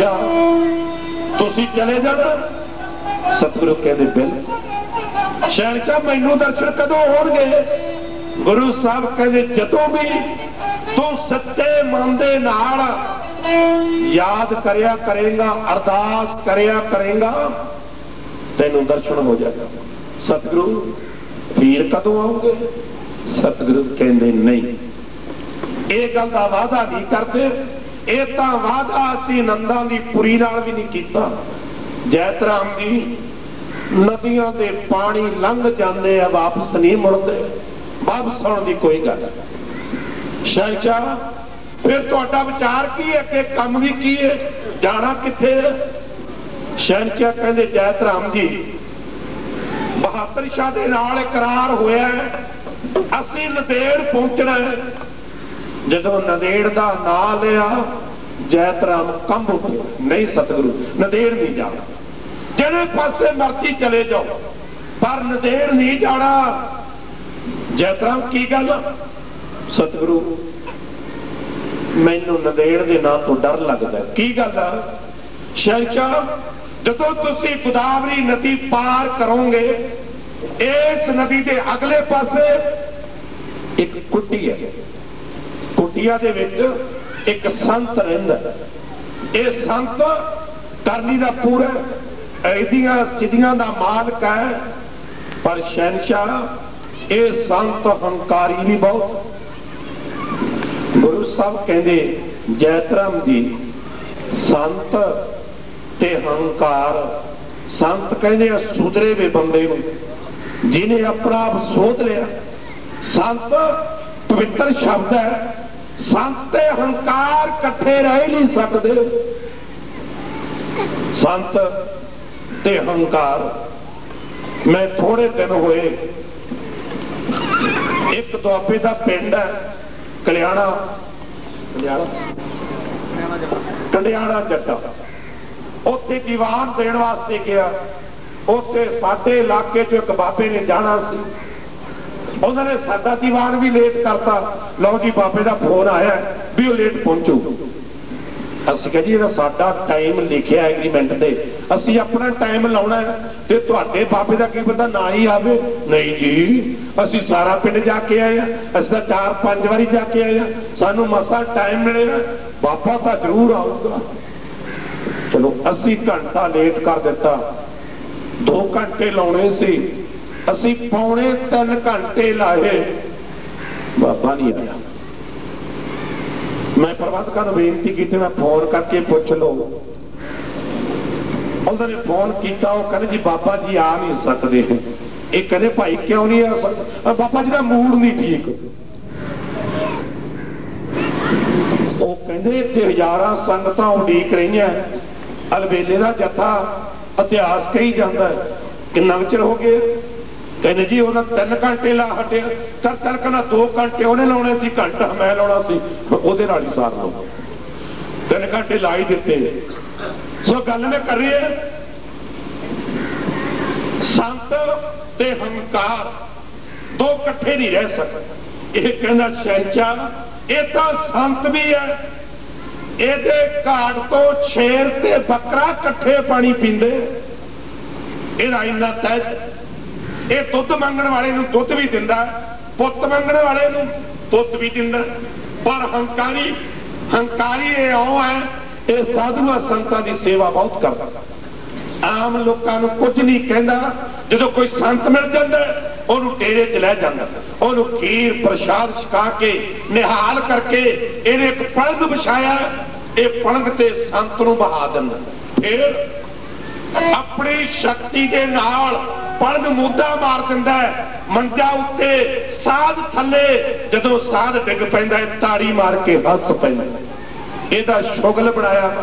शहनशाह तुसीं चले जाना। सतगुरु कहते बिल। शहनशाह मैनू दर्शन कदों होणगे? गुरु साहब कहते जदों भी तू सच्चे मन दे नाल याद करया करेगा, अरदास करया करेगा, तेनू दर्शन हो जाएगा। सतगुरु फिर कदों आओगे? सतगुरु कहते नहीं, ये गल का वादा नहीं करते, ਇਹ ਤਾਂ ਵਾਅਦਾ ਅਸੀਂ ਨੰਦਾਂ ਦੀ ਪੁਰੀ ਨਾਲ ਵੀ ਨਹੀਂ ਕੀਤਾ। ਜੈਤ ਰਾਮ ਜੀ, ਨਦੀਆਂ ਦੇ ਪਾਣੀ ਲੰਘ ਜਾਂਦੇ ਆ, ਵਾਪਸ ਨਹੀਂ ਮੁੜਦੇ, ਵਾਪਸ ਆਉਣ ਦੀ ਕੋਈ ਗੱਲ ਨਹੀਂ। ਸ਼ਹਿਨशाह, ਫਿਰ ਤੁਹਾਡਾ ਵਿਚਾਰ ਕੀ ਹੈ ਕਿ ਕੰਮ ਵੀ ਕੀ ਹੈ, ਜਾਣਾ ਕਿੱਥੇ ਹੈ? ਸ਼ਹਿਨशाह ਕਹਿੰਦੇ ਜੈਤ ਰਾਮ ਜੀ, ਬਹਾਦਰ ਸ਼ਾਹ ਦੇ ਨਾਲ ਇਕਰਾਰ ਹੋਇਆ ਅਸੀਂ ਨੰਦੇੜ ਪਹੁੰਚਣਾ ਹੈ। ਜਦੋਂ ਨੰਦੇੜ ਦਾ ਨਾਂ ਲਿਆ ਜੈਤ ਰਾਮ ਕੰਬ ਉੱਠੇ, ਨਹੀਂ ਸਤਿਗੁਰੂ ਨੰਦੇੜ ਨਹੀਂ ਜਾਣਾ, ਜਿਹੜੇ ਪਾਸੇ ਮਰਜ਼ੀ ਚਲੇ ਜਾਓ ਪਰ ਨੰਦੇੜ ਨਹੀਂ ਜਾਣਾ। ਜੈਤ ਰਾਮ ਕੀ ਗੱਲ? ਸਤਿਗੁਰੂ ਮੈਨੂੰ ਨੰਦੇੜ ਦੇ ਨਾਂ ਤੋਂ ਡਰ ਲੱਗਦਾ। ਕੀ ਗੱਲ ਆ? ਸ਼ਹਿਨशाह, ਜਦੋਂ ਤੁਸੀਂ ਗੋਦਾਵਰੀ ਨਦੀ ਪਾਰ ਕਰੋਗੇ, ਇਸ ਨਦੀ ਦੇ ਅਗਲੇ ਪਾਸੇ ਇੱਕ ਕੁੱਟੀ ਹੈ, ਕੁੱਟੀਆ ਦੇ ਵਿੱਚ ਇੱਕ ਸੰਤ ਰਹਿੰਦਾ। ਇਹ ਸੰਤ ਕਰਨੀ ਦਾ ਪੂਰਾ ਐਦੀਆਂ ਸਿੱਧੀਆਂ ਦਾ ਮਾਲਕ ਹੈ, ਪਰ ਸ਼ਹਿਨशाह ਇਹ ਸੰਤ ਹੰਕਾਰੀ ਵੀ ਬਹੁਤ। ਗੁਰੂ ਸਾਹਿਬ ਕਹਿੰਦੇ ਜੈਤ ਰਾਮ ਜੀ, ਸੰਤ ਤੇ ਹੰਕਾਰ, ਸੰਤ ਕਹਿੰਦੇ ਆ ਸੁਧਰੇ ਵੇ ਬੰਦੇ ਨੂੰ ਜਿਹਨੇ ਆਪਣਾ ਆਪ ਸੋਧ ਲਿਆ। ਸੰਤ ਪਵਿੱਤਰ ਸ਼ਬਦ ਹੈ, ਸੰਤ ਤੇ ਹੰਕਾਰ ਇਕੱਠੇ ਰਹਿ ਨਹੀਂ ਸਕਦੇ। ਸੰਤ ਤੇ ਹੰਕਾਰ, ਮੈਂ ਥੋੜੇ ਦਿਨ ਹੋਏ ਇੱਕ ਦੁਆਬੇ ਦਾ ਪਿੰਡ ਹੈ ਕਲਿਆਣਾ, ਕੰਡਿਆਣਾ ਜੱਟਾ, ਉੱਥੇ ਦੀਵਾਨ ਦੇਣ ਵਾਸਤੇ ਗਿਆ। ਉੱਥੇ ਸਾਡੇ ਇਲਾਕੇ ਚ ਇੱਕ ਬਾਬੇ ਨੇ ਜਾਣਾ ਸੀ, ਉਹਨਾਂ ਨੇ ਸਾਡਾ ਦੀਵਾਨ ਵੀ ਲੇਟ ਕਰਤਾ। ਲਓ ਜੀ ਬਾਬੇ ਦਾ ਫੋਨ ਆਇਆ ਵੀ ਉਹ ਲੇਟ ਪਹੁੰਚੂ। ਅਸੀਂ ਕਿਹਾ ਜੀ ਇਹਦਾ ਸਾਡਾ ਟਾਈਮ ਲਿਖਿਆ ਐਗਰੀਮੈਂਟ ਤੇ, ਅਸੀਂ ਆਪਣਾ ਟਾਈਮ ਲਾਉਣਾ ਤੇ ਤੁਹਾਡੇ ਬਾਬੇ ਦਾ ਕੀ ਪਤਾ ਨਾ ਹੀ ਆਵੇ। ਨਹੀਂ ਜੀ, ਅਸੀਂ ਸਾਰਾ ਪਿੰਡ ਜਾ ਕੇ ਆਏ ਆ, ਅਸੀਂ ਤਾਂ 4-5 ਵਾਰੀ ਜਾ ਕੇ ਆਏ ਆ, ਸਾਨੂੰ ਮਸਾ ਟਾਈਮ ਮਿਲੇਗਾ, ਬਾਬਾ ਤਾਂ ਜ਼ਰੂਰ ਆਊਗਾ। ਚਲੋ ਅਸੀਂ ਘੰਟਾ ਲੇਟ ਕਰ ਦਿੱਤਾ, 2 ਘੰਟੇ ਲਾਉਣੇ ਸੀ, ਅਸੀਂ ਪੌਣੇ 3 ਘੰਟੇ ਲਾਏ, ਬਾਬਾ ਨਹੀਂ ਆਇਆ। ਮੈਂ ਪ੍ਰਬੰਧਕਾਂ ਨੂੰ ਬੇਨਤੀ ਕੀਤੀ, ਮੈਂ ਫੋਨ ਕਰਕੇ ਪੁੱਛ ਲਓ। ਉਹਨਾਂ ਨੇ ਫੋਨ ਕੀਤਾ, ਉਹ ਕਹਿੰਦੇ ਜੀ ਬਾਬਾ ਜੀ ਆ ਨਹੀਂ ਸਕਦੇ। ਇਹ ਕਹਿੰਦੇ ਭਾਈ ਕਿਉਂ ਨਹੀਂ ਆ ਸਕਦਾ? ਬਾਬਾ ਜੀ ਦਾ ਮੂਡ ਨਹੀਂ ਠੀਕ। ਉਹ ਕਹਿੰਦੇ ਇੱਥੇ ਹਜ਼ਾਰਾਂ ਸੰਗਤਾਂ ਉਡੀਕ ਰਹੀਆਂ, ਅਲਬੇਲੇ ਦਾ ਜੱਥਾ ਇਤਿਹਾਸ ਕਹੀ ਜਾਂਦਾ। ਕਿੰਨਾ ਚਿਰ ਹੋ ਗਏ? ਕਹਿੰਦੇ ਜੀ ਉਹਨਾਂ 3 ਘੰਟੇ ਲਾ ਹਟਿਆ। ਚੱਲ ਕਹਿੰਦਾ 2 ਘੰਟੇ ਉਹਨੇ ਲਾਉਣੇ ਸੀ, ਘੰਟਾ ਮੈਂ ਲਾਉਣਾ ਸੀ, ਉਹਦੇ ਨਾਲ ਹੀ ਸਾਰ ਲਓ। 3 ਘੰਟੇ ਲਾ ਹੀ ਦਿੱਤੇ। ਸੋ ਗੱਲ ਮੈਂ ਕਰ ਰਹੀ ਹੈ, ਸੰਤ ਤੇ ਹੰਕਾਰ 2 ਇਕੱਠੇ ਨਹੀਂ ਰਹਿ ਸਕਦੇ। ਇਹ ਕਹਿੰਦਾ ਸ਼ਹਿਨशाह, ਇਹ ਤਾਂ ਸੰਤ ਵੀ ਹੈ, ਇਹਦੇ ਘਾਟ ਤੋਂ ਸ਼ੇਰ ਤੇ ਬੱਕਰਾ ਇਕੱਠੇ ਪਾਣੀ ਪੀਂਦੇ, ਇਹਦਾ ਇੰਨਾ ਤੈਜ। ਇਹ ਦੁੱਧ ਮੰਗਣ ਵਾਲੇ ਨੂੰ ਦੁੱਧ ਵੀ ਦਿੰਦਾ, ਪੁੱਤ ਮੰਗਣ ਵਾਲੇ ਨੂੰ ਦੁੱਧ ਵੀ ਦਿੰਦਾ। ਪਰ ਹੰਕਾਰੀ ਇਹ ਉਹ ਹੈ, ਇਹ ਸਾਧੂਆਂ ਸੰਤਾਂ ਦੀ ਸੇਵਾ ਬਹੁਤ ਕਰਦਾ, ਆਮ ਲੋਕਾਂ ਨੂੰ ਕੁਝ ਨਹੀਂ ਕਹਿੰਦਾ। ਜਦੋਂ ਕੋਈ ਸੰਤ ਮਿਲ ਜਾਂਦਾ ਉਹਨੂੰ ਡੇਰੇ 'ਚ ਲੈ ਜਾਂਦਾ, ਉਹਨੂੰ ਖੀਰ ਪ੍ਰਸ਼ਾਦ ਛਕਾ ਕੇ ਨਿਹਾਲ ਕਰਕੇ ਇਹਨੇ ਇੱਕ ਪਲੰਗ ਵਿਛਾਇਆ, ਇਹ ਪਲੰਗ ਤੇ ਸੰਤ ਨੂੰ ਬਹਾ ਦਿੰਦਾ। ਫਿਰ ਆਪਣੀ ਸ਼ਕਤੀ ਦੇ ਨਾਲ ਪਲੰਗ ਮੁੱਦਾ ਮਾਰ ਦਿੰਦਾ, ਮੰਜਾ ਉੱਤੇ, ਸਾਧ ਥੱਲੇ। ਜਦੋਂ ਸਾਧ ਡਿੱਗ ਪੈਂਦਾ ਤਾੜੀ ਮਾਰ ਕੇ ਹੱਸ ਪੈਂਦਾ। ਇਹਦਾ ਸ਼ੁਗਲ ਬਣਾਇਆ।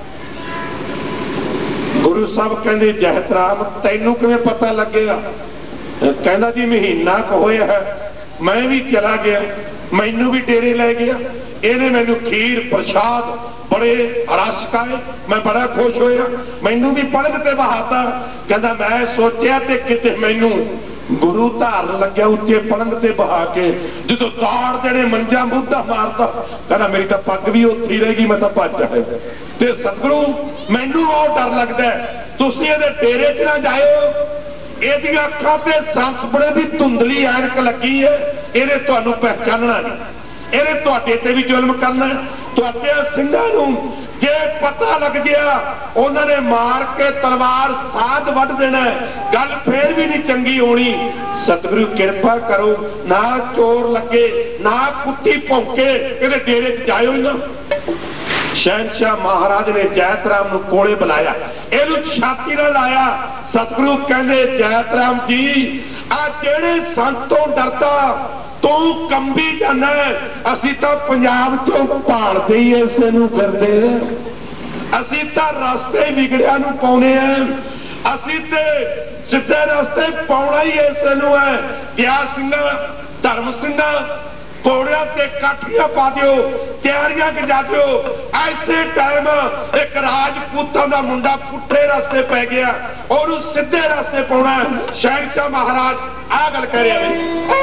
ਗੁਰੂ ਸਾਹਿਬ ਕਹਿੰਦੇ ਜੈਤ ਰਾਮ ਤੈਨੂੰ ਕਿਵੇਂ ਪਤਾ ਲੱਗੇਗਾ? ਕਹਿੰਦਾ ਜੀ ਮਹੀਨਾ ਕੁ ਹੋਇਆ ਹੈ, ਮੈਂ ਵੀ ਚਲਾ ਗਿਆ, ਮੈਨੂੰ ਵੀ ਡੇਰੇ ਲੈ ਗਿਆ, ਇਹਨੇ ਮੈਨੂੰ ਖੀਰ ਪ੍ਰਸ਼ਾਦ ਬੜੇ ਰਸ ਖਾਏ, ਮੈਂ ਬੜਾ ਖੁਸ਼ ਹੋਇਆ, ਮੈਨੂੰ ਵੀ ਪਲੰਗ ਤੇ ਬਹਾਤਾ। ਕਹਿੰਦਾ ਮੈਂ ਸੋਚਿਆ ਤੇ ਕਿਤੇ ਮੈਨੂੰ ਗੁਰੂ ਧਾਰਨ ਲੱਗਿਆ ਉੱਚੇ ਪਲੰਗ ਤੇ ਬਹਾ ਕੇ। ਜਦੋਂ ਦੌੜ ਦੇਣੇ ਮੰਜਾ ਮੁੱਦਾ ਮਾਰਤਾ, ਕਹਿੰਦਾ ਮੇਰੀ ਤਾਂ ਪੱਗ ਵੀ ਉੱਥੇ ਹੀ ਰਹੇਗੀ, ਮੈਂ ਤਾਂ ਭੱਜ ਆਇਆ। ਤੇ ਸਤਿਗੁਰੂ ਮੈਨੂੰ ਉਹ ਡਰ ਲੱਗਦਾ, ਤੁਸੀਂ ਇਹਦੇ ਡੇਰੇ 'ਚ ਨਾ ਜਾਇਓ, ਇਹਦੀਆਂ ਅੱਖਾਂ ਤੇ ਸੰਤ ਬੜੇ ਦੀ ਧੁੰਦਲੀ ਐਨਕ ਲੱਗੀ ਹੈ, ਇਹਨੇ ਤੁਹਾਨੂੰ ਪਹਿਚਾਨਣਾ ਨਹੀਂ, ਇਹਨੇ ਤੁਹਾਡੇ ਤੇ ਵੀ ਜ਼ੁਲਮ ਕਰਨਾ। ਤੁਹਾਡੇ ਸਿੰਘਾਂ ਨੂੰ ਜੇ ਪਤਾ ਲੱਗ ਗਿਆ, ਉਹਨਾਂ ਨੇ ਮਾਰ ਕੇ ਤਲਵਾਰ ਸਾਧ ਵੱਢ ਦੇਣਾ, ਗੱਲ ਫੇਰ ਵੀ ਨਹੀਂ ਚੰਗੀ ਹੋਣੀ। ਸਤਿਗੁਰੂ ਕਿਰਪਾ ਕਰੋ, ਨਾ ਚੋਰ ਲੱਗੇ, ਨਾ ਕੁੱਤੀ ਭੌਂਕੇ, ਇਹਦੇ ਡੇਰੇ 'ਚ ਜਾਇਓ ਨਾ। शहनशाह महाराज ने जैत राम नूं कोले बुलाया, इहनूं छाती नाल लाया। सतगुरु कहंदे जैत राम जी आ जेड़े संत तो डरदा तू कंबी जाना, असीं तां पंजाब चों भालदे ही इसे नूं फिरदे, असीं तां रस्ते बिगड़िया नूं पाउणे आ, असीं ते सिद्धे रस्ते पाउणा ही इसे नूं है। क्या सिंह धर्म सिंह घोड़िया ते काठियां पा दिओ, तैयारियां गजा दिओ। ऐसे टाइम एक राजपूतां दा मुंडा पुट्ठे रास्ते पै गया और सीधे रास्ते पाउणा। शहनशाह महाराज आ गल कह रहे हैं।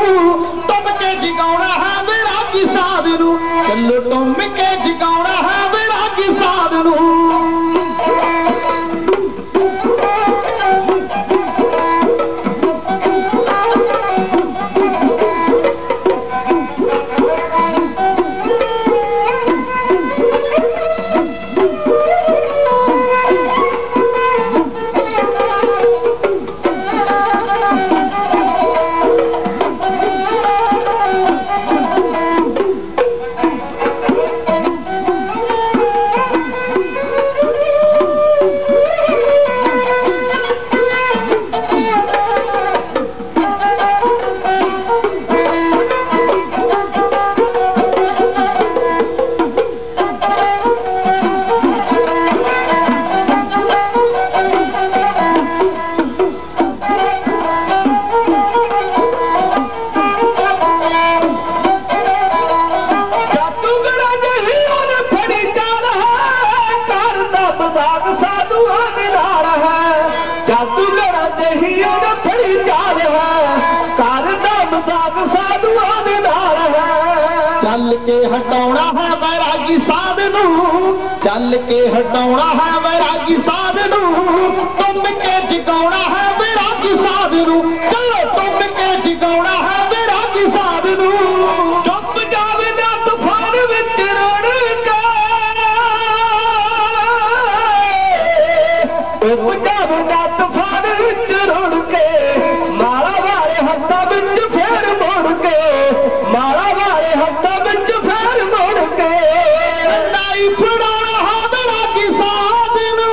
चलो तुम के जगाना है हटाउणा है वैरागी साध नूं, चल के हटाउणा है वैरागी साध नूं, तुम के जगाउणा है वैरागी साध नूं, चलो तुम के जगाउणा है वैरागी साध नूं। चुप जावे ना तूफान विच रुड़ के, चुप जावे ना तूफान विच रुड़ के, माला वाले हत्था विच फेर मुड़ के, माला वाले हत्था विच फेर मुड़ के, नाई फड़ाउणा है वैरागी साध नूं।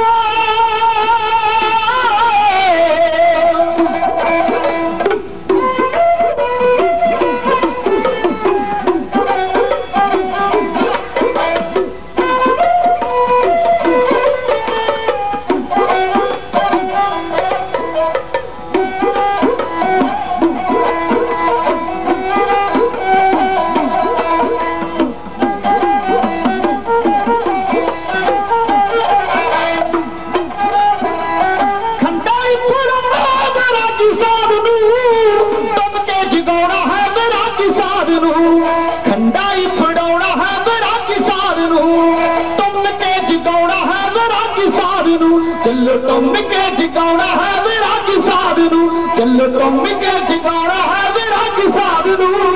चलो तुम के जगाउणा है वैरागी साध नूं, चलो तुम के जगाउणा है वैरागी साध नूं।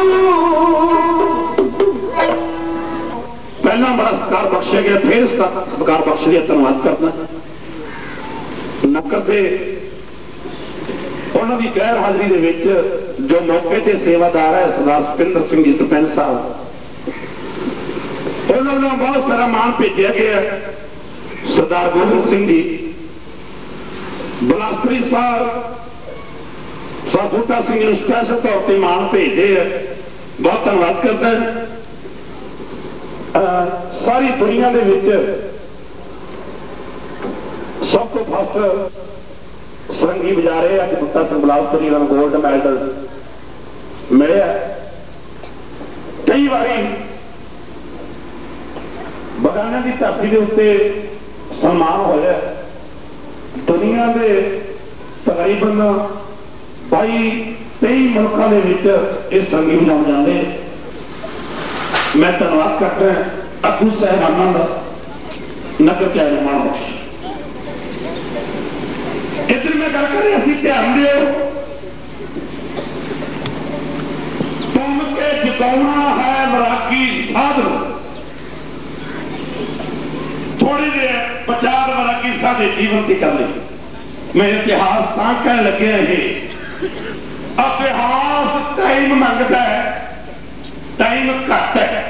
पहला बड़ा सत्कार बख्शे गया, फिर सत्कार बख्श दिया। धन्यवाद करना नक्कर से उन्होंने गैर हाजिरी दे विच जो मौके से सेवादार है सरदार सुखिंदर सिंह जी सरपंच साहब, उन्होंने बहुत सारा मान भेजा गया। सरदार गोबिंद सिंह जी बलासपुरी साहब, सर बूटा सिंह ने स्पैशल तौर पर मान भेजे है, बहुत धन्यवाद करता है। सारी दुनिया के सब तो फर्स्ट सरंगी बजा रहे हैं। बूटा सिंह बलासपुरी का गोल्ड मैडल मिले। कई बारी बगाने की धरती के उत्ते सम्मान होया। दुनिया के तकरीबन 22-23 मुल्कों के ये संगी बजाए जाते। मैं धन्यवाद करता अगू साहबाना का, नगर क्या निर्माण बख्श। इधर मैं गल कर रहा, ध्यान दो, तुम के जगाउणा है वैरागी साध नूं। थोड़ी देर विचार वैरागी साधे जीवन की कर ली। मैं इतिहास तां कह लगे, इतिहास टाइम मंगता है, टाइम घट है,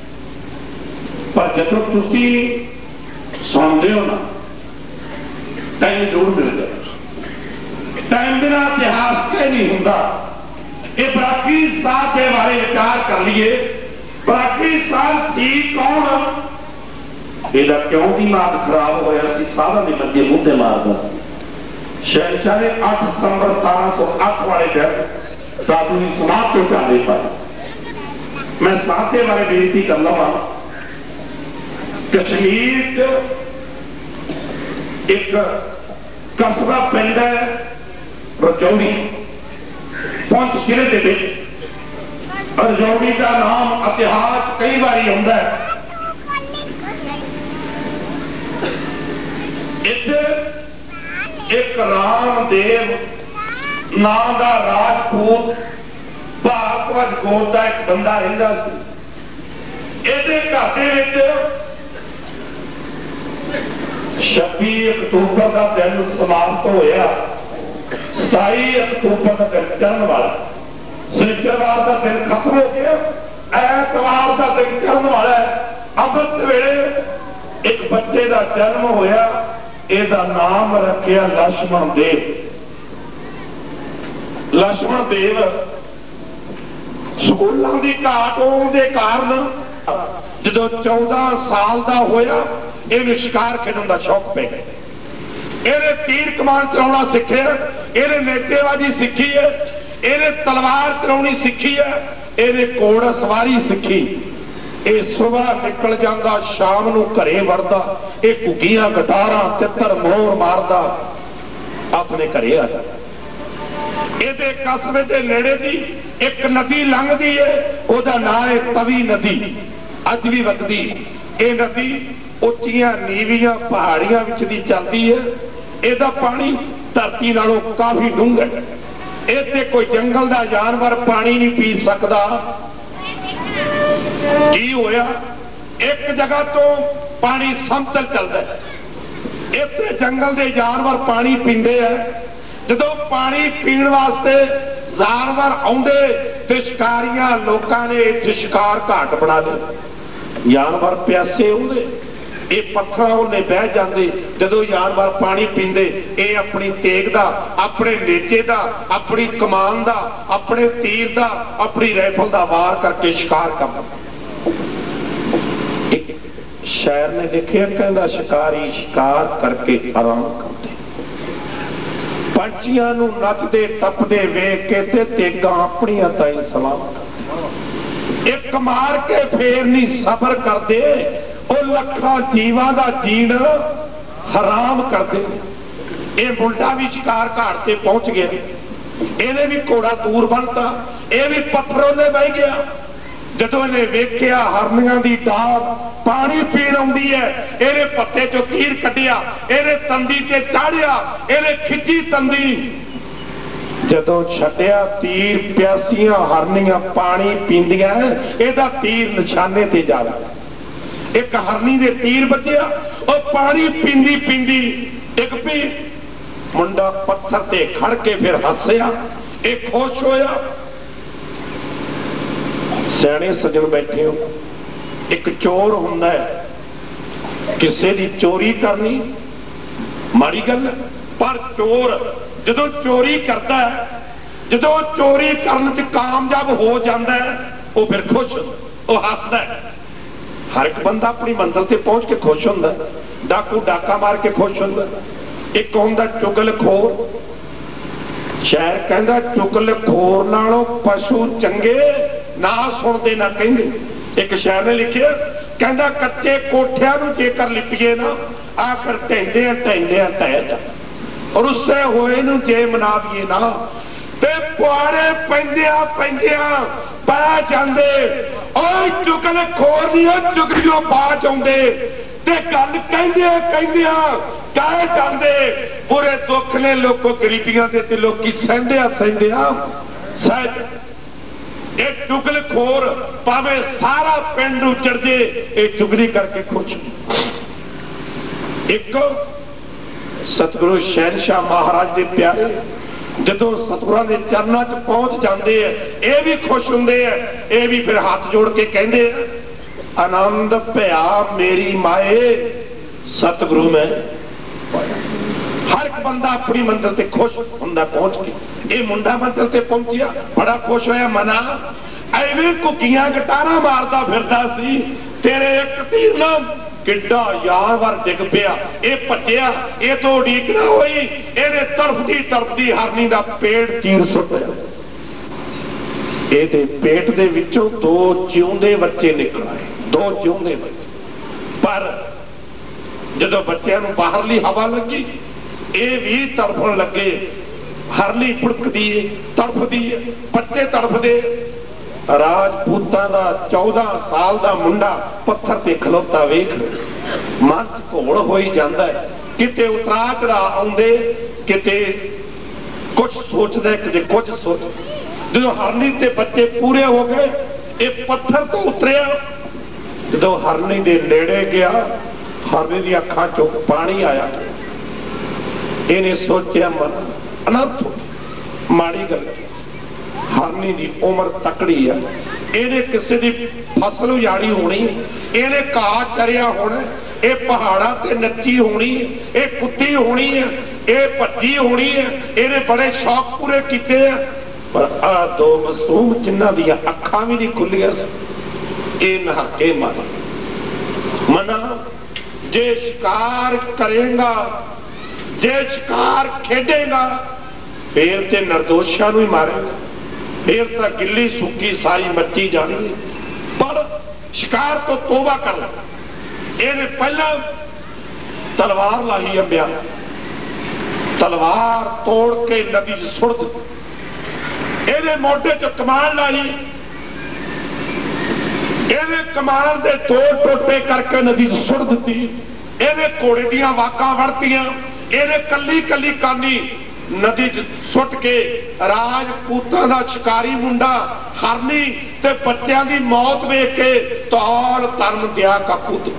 पर जब तुसी सुनते हो ना टाइम जरूर मिल जाए। टाइम बिना इतिहास कह नहीं होता। ये वैरागी साध के बारे विचार कर लिए। वैरागी साध थी कौन? ਇਹਦਾ क्यों दिमाग खराब होया सी? साधा नहीं लगे मुंह मारदा। शहनशाह ने 8 सितंबर 1708 वाले दिन साधुनी समाप्त हो जाने पाए। मैं साथे बारे बेनती कर लवा। कश्मीर एक कस्बा पिंड है रजौड़ी, पुंछ जिले के विच। रजौड़ी का नाम इतिहास कई बारी आता है। एक रामदेव नाम का राजपूत भारतवंश गोद का एक बंदा रहिंदा सी। इहदे घर दे विच 26 अक्तूबर का दिन समाप्त होया। 27 अक्तूबर का दिन चढ़न वाला, शनिवार का दिन खत्म हो गया, ऐतवार का दिन चढ़न वाला है। अमृत वेले एक बच्चे का जन्म होया। ਇਹਦਾ नाम रखिया लक्ष्मण देव। लक्ष्मण देव स्कूलों की घाट होने के कारण जो 14 साल का होया, इन्हें शिकार खेलने का शौक पै गया। इन्हें तीर कमान चलाना सीखे, इन्हें नेतेबाजी सीखी है, इन्हें तलवार चलानी सीखी है, इन्हें घोड़ा सवारी सीखी। सुबह निकल जाता, शाम नूं घरे वड़दा, ये घुगियां गटारा तितर मोर मारदा अपने घरे आ जाता। ये कस्बे के नेड़े दी एक नदी लंघदी है, ओदा नाम है तवी नदी। अज भी वगदी। ये नदी उच्चियां नीवियां पहाड़ियां विच दी चलदी है। ਇਹਦਾ पानी धरती नालों काफी डूंघा है। इत्थे कोई जंगल का जानवर पानी नहीं पी सकता। की होया, एक जगह तो पानी समतल चलता है, इत्थे जंगल के जानवर पानी पींदे है। जदों पानी पीण वास्ते जानवर आउंदे ते शिकारियां लोकां ने इत्थे शिकार घाट बना दे। जानवर प्यासे आउंदे, ये पत्थर उन्हें बह जाते। जदों जानवर पानी पींदे, ये अपनी तेग दा, अपने नेजे दा, अपनी कमान दा, अपने तीर दा, अपनी राइफल दा वार करके शिकार करते। शायर ने लिखिया, कहंदा शिकारी शिकार करके आराम करते, पंछियां नूं नचदे टपदे वेख के ते तेगां अपनियां ताईं सलाम करते। एक मार के फेर नहीं सबर करते, लखा जीवां दा जीण हराम कर दे। ये मुंडा भी शिकार घाट से पहुंच गया, इन्हें भी घोड़ा दूर बनता, यह भी पत्थरों ने बह गया। जदों इन्हें वेख्या हरनियां दी डाल पानी पीण आउंदी है, इन्हें पत्ते चो तीर कढ़िया, इन्हें तंदी ते चाढ़िया, इन्हें खिंची तंदी। जदों छड्डिया तीर, प्यासियां हरनियां पानी पींदियां, इहदा तीर निशाने ते जावे। एक हरनी दे तीर बचिया, और पानी पींदी पींदी डिग पई। मुंडा पत्थर ते खड़ के फिर हसया, एक खुश होया। सियाणे सज्जन बैठे हो, एक चोर हुंदा है, किसी दी चोरी करनी माड़ी गल, पर चोर जदों चोरी करता है, जदों चोरी करन च कामयाब हो जाता है, वो फिर खुश, वो हसदा है। हर एक बंदा अपनी मंजिल से पहुंच के खुश होंदा, डाकू डाका मार के खुश होंदा। एक होंदा चुगलखोर। शायर कहंदा चुगलखोर नालों पशु चंगे, ना सुनते ना कहिंदे। एक शायर ने लिखिया, कहंदा कच्चे कोठियां नूं जेकर लिपीए ना, आखिर ढैंदियां ढैंदियां ढह जा, और उससे होए नूं जे मनावीए ना, ते पुआड़े पैंदियां पैंदियां पै जांदे। चुगलखोर दी चुगलियों बाज आउंदे, ते गल कहंदियां कहंदियां कह जांदे। बुरे दुख ने लोगों गरीबियां दे ते लोकी सहंदियां सहंदियां सह। एक चुगलखोर भावे सारा पिंड उजड़ जे, एक चुगली करके खुश। एक सतगुरु शहनशाह महाराज दे प्यारे जदों सतगुरां दे चरनां च पहुंच जाते हैं, ये भी खुश होंदे हैं, ये भी फिर हाथ जोड़ के कहते हैं, आनंद भया मेरी माए सतगुरु में। हर एक बंदा अपनी मंजिल से खुश होंदा पहुंच के। ये मुंडा मंजिल से पहुंचिया, बड़ा खुश होया मना, एवें घुग्गियां गटारा मारदा फिरदा सी, तेरे एक तीर नाल किड्डा यार डिग पिया, ये भज्जिया, ये तो उड़ीक ना होई, इहने तड़फदी हरनी दा पेट चीर सुट्टिया। इहदे पेट दे विचों दो जिउंदे बच्चे निकल आए, दो जिउंदे बच्चे। पर जदों बच्चों नूं बाहरली हवा लगी, ये भी तड़फण लगे। हरनी फुड़कदी है, तड़फदी है, बच्चे तड़फदे। राजपूतां दा 14 साल दा मुंडा पत्थर ते खलोता वेख मन घोल होई जांदा है। किते उतरा चढ़ा आउंदे, किते कुछ सोचदा, किते कुछ सोच। जो हरनी ते बच्चे पूरे हो गए, ये पत्थर तो उतरिया। जो हरनी दे नेड़े गया, हरनी दी अखां चों पानी आया। इहने सोचिया मन अनर्थ हो, माड़ी गल। हरनी की उम्र तकड़ी है, इहने किसी की फसल उजाड़ी होनी, इहने घाह चरिया होना, ये पहाड़ा ते नच्ची होनी, ये कुत्ती होनी है, ये भज्जी होनी है। इहने बड़े शौक पूरे किए हैं। पर आ दो मासूम जिन्हां दी अखां भी नहीं खुलियां, ये नहाके मारे। मना जे शिकार करेगा, जे शिकार खेडेगा, फिर ते निर्दोषां नूं ही मारेगा, फिर तो गिली सुकी सारी मची जानी। पर शिकार तो तोबा कर ला। इहने पहला तलवार लाई अंबिया, तलवार तोड़ के नदी च सुट दी। इहदे मोढे च कमान लाई, ਇਹਨੇ ਕਮਾਲ ਦੇ ਦੋ ਟੋਟੇ ਕਰਕੇ ਨਦੀ 'ਚ ਸੁੱਟ ਦਿੱਤੀ। ਇਹਨੇ ਘੋੜੇ ਦੀਆਂ ਵਾਕਾਂ ਵੜਤੀਆਂ। ਇਹਨੇ ਕੱਲੀ ਕੱਲੀ ਕਾਨੀ ਨਦੀ 'ਚ ਸੁੱਟ ਕੇ ਰਾਜਪੂਤਾਂ ਦਾ ਸ਼ਿਕਾਰੀ ਮੁੰਡਾ ਹਰਨੀ ਤੇ ਬੱਚਿਆਂ ਦੀ ਮੌਤ ਵੇਖ ਕੇ ਤੌਲ ਤਰਨ ਦਿਆ ਕਾਪੂਤ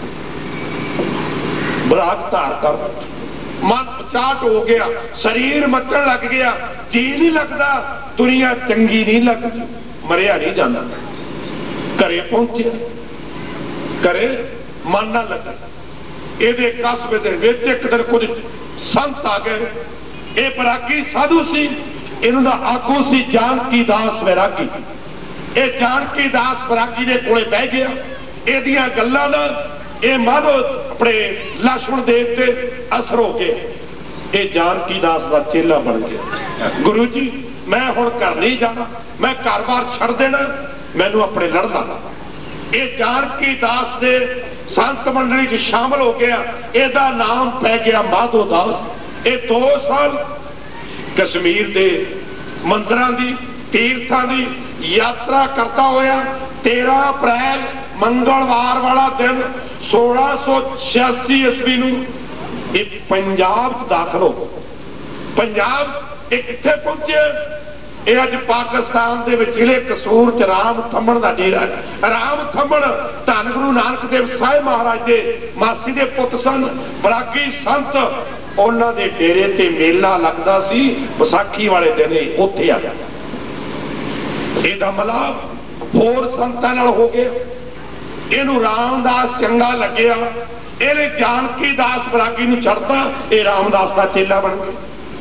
ਬਰਾਕ ਧਾਰ ਕਰ ਮਨ ਪਚਾਟ ਹੋ ਗਿਆ, ਸਰੀਰ ਮੱਚਣ ਲੱਗ ਗਿਆ, ਜੀ ਨਹੀਂ ਲੱਗਦਾ, ਦੁਨੀਆ ਚੰਗੀ ਨਹੀਂ ਲੱਗਦੀ, ਮਰਿਆ ਨਹੀਂ ਜਾਂਦਾ। ਘਰੇ ਪਹੁੰਚਿਆ, ਘਰੇ ਮਨ ਨਾ ਲੱਗਾ। ਇਹਦੇ ਕਸਬੇ ਦੇ ਵਿੱਚ ਇੱਕ ਦਿਨ ਕੁਝ ਸੰਤ ਆ ਗਏ। ਇਹ ਬਰਾਗੀ ਸਾਧੂ ਸੀ, ਇਹਨਾਂ ਦਾ ਆਗੂ ਸੀ ਜਾਨਕੀ ਦਾਸ ਵੈਰਾਗੀ। ਇਹ ਜਾਨਕੀ ਦਾਸ ਬਰਾਗੀ ਦੇ ਕੋਲੇ ਬਹਿ ਗਿਆ। ਇਹਦੀਆਂ ਗੱਲਾਂ ਨਾਲ ਇਹ ਮਾਧੋ ਆਪਣੇ ਲక్ష్మణ ਦੇਵ ਤੇ ਅਸਰ ਹੋ ਗਿਆ। ਇਹ ਜਾਨਕੀ ਦਾਸ ਦਾ ਚੇਲਾ ਬਣ ਗਿਆ। ਗੁਰੂ ਜੀ ਮੈਂ ਹੁਣ ਘਰ ਨਹੀਂ ਜਾਣਾ, ਮੈਂ ਘਰ-ਬਾਰ ਛੱਡ ਦੇਣਾ, ਮੈਨੂੰ ਆਪਣੇ ਲੜਨਾ। ਇਹ ਜਾਨਕੀ ਦਾਸ ਦੇ ਸੰਤ ਮੰਡਲੀ 'ਚ ਸ਼ਾਮਲ ਹੋ ਗਿਆ। ਇਹਦਾ ਨਾਮ ਪੈ ਗਿਆ ਮਾਧੋ ਦਾਸ। ਇਹ 2 ਸਾਲ ਕਸ਼ਮੀਰ ਦੇ ਮੰਦਿਰਾਂ ਦੀ ਤੀਰਥਾਂ ਦੀ ਯਾਤਰਾ ਕਰਦਾ ਹੋਇਆ 13 ਅਪ੍ਰੈਲ ਮੰਗਲਵਾਰ ਵਾਲਾ ਦਿਨ 1686 ਈਸਵੀ ਨੂੰ ਇਹ ਪੰਜਾਬ 'ਚ ਦਾਖਲ ਹੋ। ਪੰਜਾਬ ਇਹ ਕਿੱਥੇ ਪਹੁੰਚਿਆ? ਇਹ ਅੱਜ ਪਾਕਿਸਤਾਨ ਦੇ ਵਿਚਲੇ ਕਸੂਰ 'ਚ ਰਾਮ ਥੰਮਣ ਦਾ ਡੇਰਾ ਹੈ। ਰਾਮ ਥੰਮਣ ਧੰਨ ਗੁਰੂ ਨਾਨਕ ਦੇਵ ਸਾਹਿਬ ਮਹਾਰਾਜ ਦੇ ਮਾਸੀ ਦੇ ਪੁੱਤ ਸਨ, ਬਰਾਗੀ ਸੰਤ। ਉਹਨਾਂ ਦੇ ਡੇਰੇ ਤੇ ਮੇਲਾ ਲੱਗਦਾ ਸੀ ਵਿਸਾਖੀ ਵਾਲੇ ਦਿਨ। ਉੱਥੇ ਆ ਗਿਆ। ਇਹਦਾ ਮਲਾਪ ਹੋਰ ਸੰਤਾਂ ਨਾਲ ਹੋ ਗਿਆ। ਇਹਨੂੰ ਰਾਮਦਾਸ ਚੰਗਾ ਲੱਗਿਆ। ਇਹਨੇ ਜਾਨਕੀ ਦਾਸ ਬਰਾਗੀ ਨੂੰ ਛੱਡਤਾ। ਇਹ ਰਾਮਦਾਸ ਦਾ ਚੇਲਾ ਬਣ ਗਿਆ।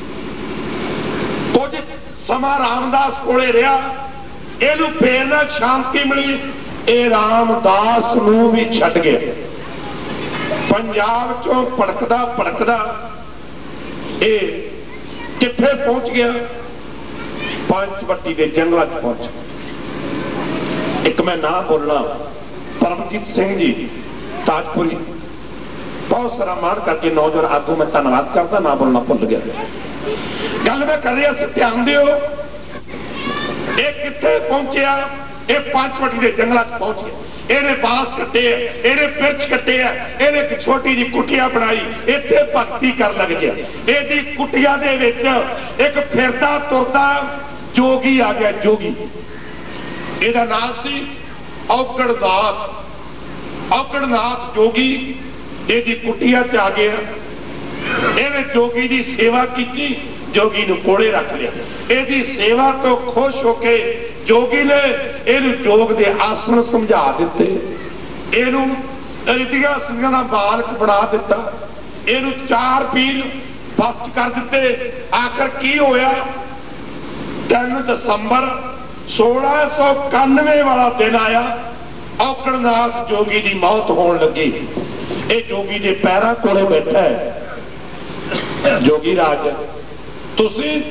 ਕੁਝ ਸਮਾਂ ਰਾਮਦਾਸ ਕੋਲੇ ਰਿਹਾ। ਇਹਨੂੰ ਫੇਰ ਨਾ ਸ਼ਾਂਤੀ ਮਿਲੀ। ਇਹ ਰਾਮਦਾਸ ਨੂੰ ਵੀ ਛੱਡ ਗਿਆ। ਪੰਜਾਬ ਚੋਂ ਭੜਕਦਾ ਭੜਕਦਾ ਇਹ ਕਿੱਥੇ ਪਹੁੰਚ ਗਿਆ? ਪੰਚਵਟੀ ਦੇ ਜੰਗਲਾਂ 'ਚ ਪਹੁੰਚ। ਇੱਕ ਮੈਂ ਨਾਂ ਬੋਲਣਾ, ਪਰਮਜੀਤ ਸਿੰਘ ਜੀ ਤਾਜਪੁਰੀ, ਬਹੁਤ ਸਾਰਾ ਮਾਣ ਕਰਕੇ ਨੌਜਵਾਨ ਆਗੂ, ਮੈਂ ਧੰਨਵਾਦ ਕਰਦਾ, ਨਾ ਬੋਲਣਾ ਭੁੱਲ ਗਿਆ। ਗੱਲ ਮੈਂ ਕਰ ਰਿਹਾ ਸੀ, ਧਿਆਨ ਦਿਓ। ਇਹ ਕਿੱਥੇ ਪਹੁੰਚਿਆ? ਇਹ ਪੰਚਵਟੀ ਦੇ ਜੰਗਲਾਂ 'ਚ ਪਹੁੰਚ ਗਿਆ। ਇਹਨੇ ਬਾਂਸ ਕੱਟੇ, ਇਹਨੇ ਪਿਰਚ ਕੱਟੇ, ਇਹਨੇ ਇੱਕ ਛੋਟੀ ਜਿਹੀ ਕੁਟੀਆ ਬਣਾਈ, ਇੱਥੇ ਭਗਤੀ ਕਰਨ ਲੱਗ ਗਿਆ। ਇਹਦੀ ਕੁਟੀਆ ਦੇ ਵਿੱਚ ਇੱਕ ਫਿਰਦਾ ਤੁਰਦਾ ਜੋਗੀ ਆ ਗਿਆ। ਜੋਗੀ, ਇਹਦਾ ਨਾਮ ਸੀ ਔਕੜਨਾਥ। ਔਕੜਨਾਥ ਜੋਗੀ ਇਹਦੀ ਕੁਟੀਆ 'ਚ ਆ ਗਿਆ। ਇਹਨੇ ਜੋਗੀ ਦੀ ਸੇਵਾ ਕੀਤੀ, ਜੋਗੀ ਨੂੰ ਕੋਲੇ ਰੱਖ ਲਿਆ। ਇਹਦੀ ਸੇਵਾ ਤੋਂ ਖੁਸ਼ ਹੋ ਕੇ ਜੋਗੀ ਨੇ ਇਹਨੂੰ ਯੋਗ ਦੇ ਆਸਣ ਸਮਝਾ ਦਿੱਤੇ। ਇਹਨੂੰ ਰਿਧੀਆਂ ਸਿੰਘਾਂ ਦਾ ਬਾਲਕ ਬਣਾ ਦਿੱਤਾ। ਇਹਨੂੰ 4 ਪੀਰ ਬਸ ਕਰ ਦਿੱਤੇ। ਆਖਰ ਕੀ ਹੋਇਆ? 3 ਦਸੰਬਰ 1691 ਵਾਲਾ ਦਿਨ ਆਇਆ। ਔਕੜਨਾਥ ਜੋਗੀ ਦੀ ਮੌਤ ਹੋਣ ਲੱਗੀ। ਇਹ ਜੋਗੀ ਦੇ ਪੈਰਾਂ ਕੋਲੇ ਬੈਠਾ ਹੈ। ਜੋਗੀ ਰਾਜ, ਤੁਸੀਂ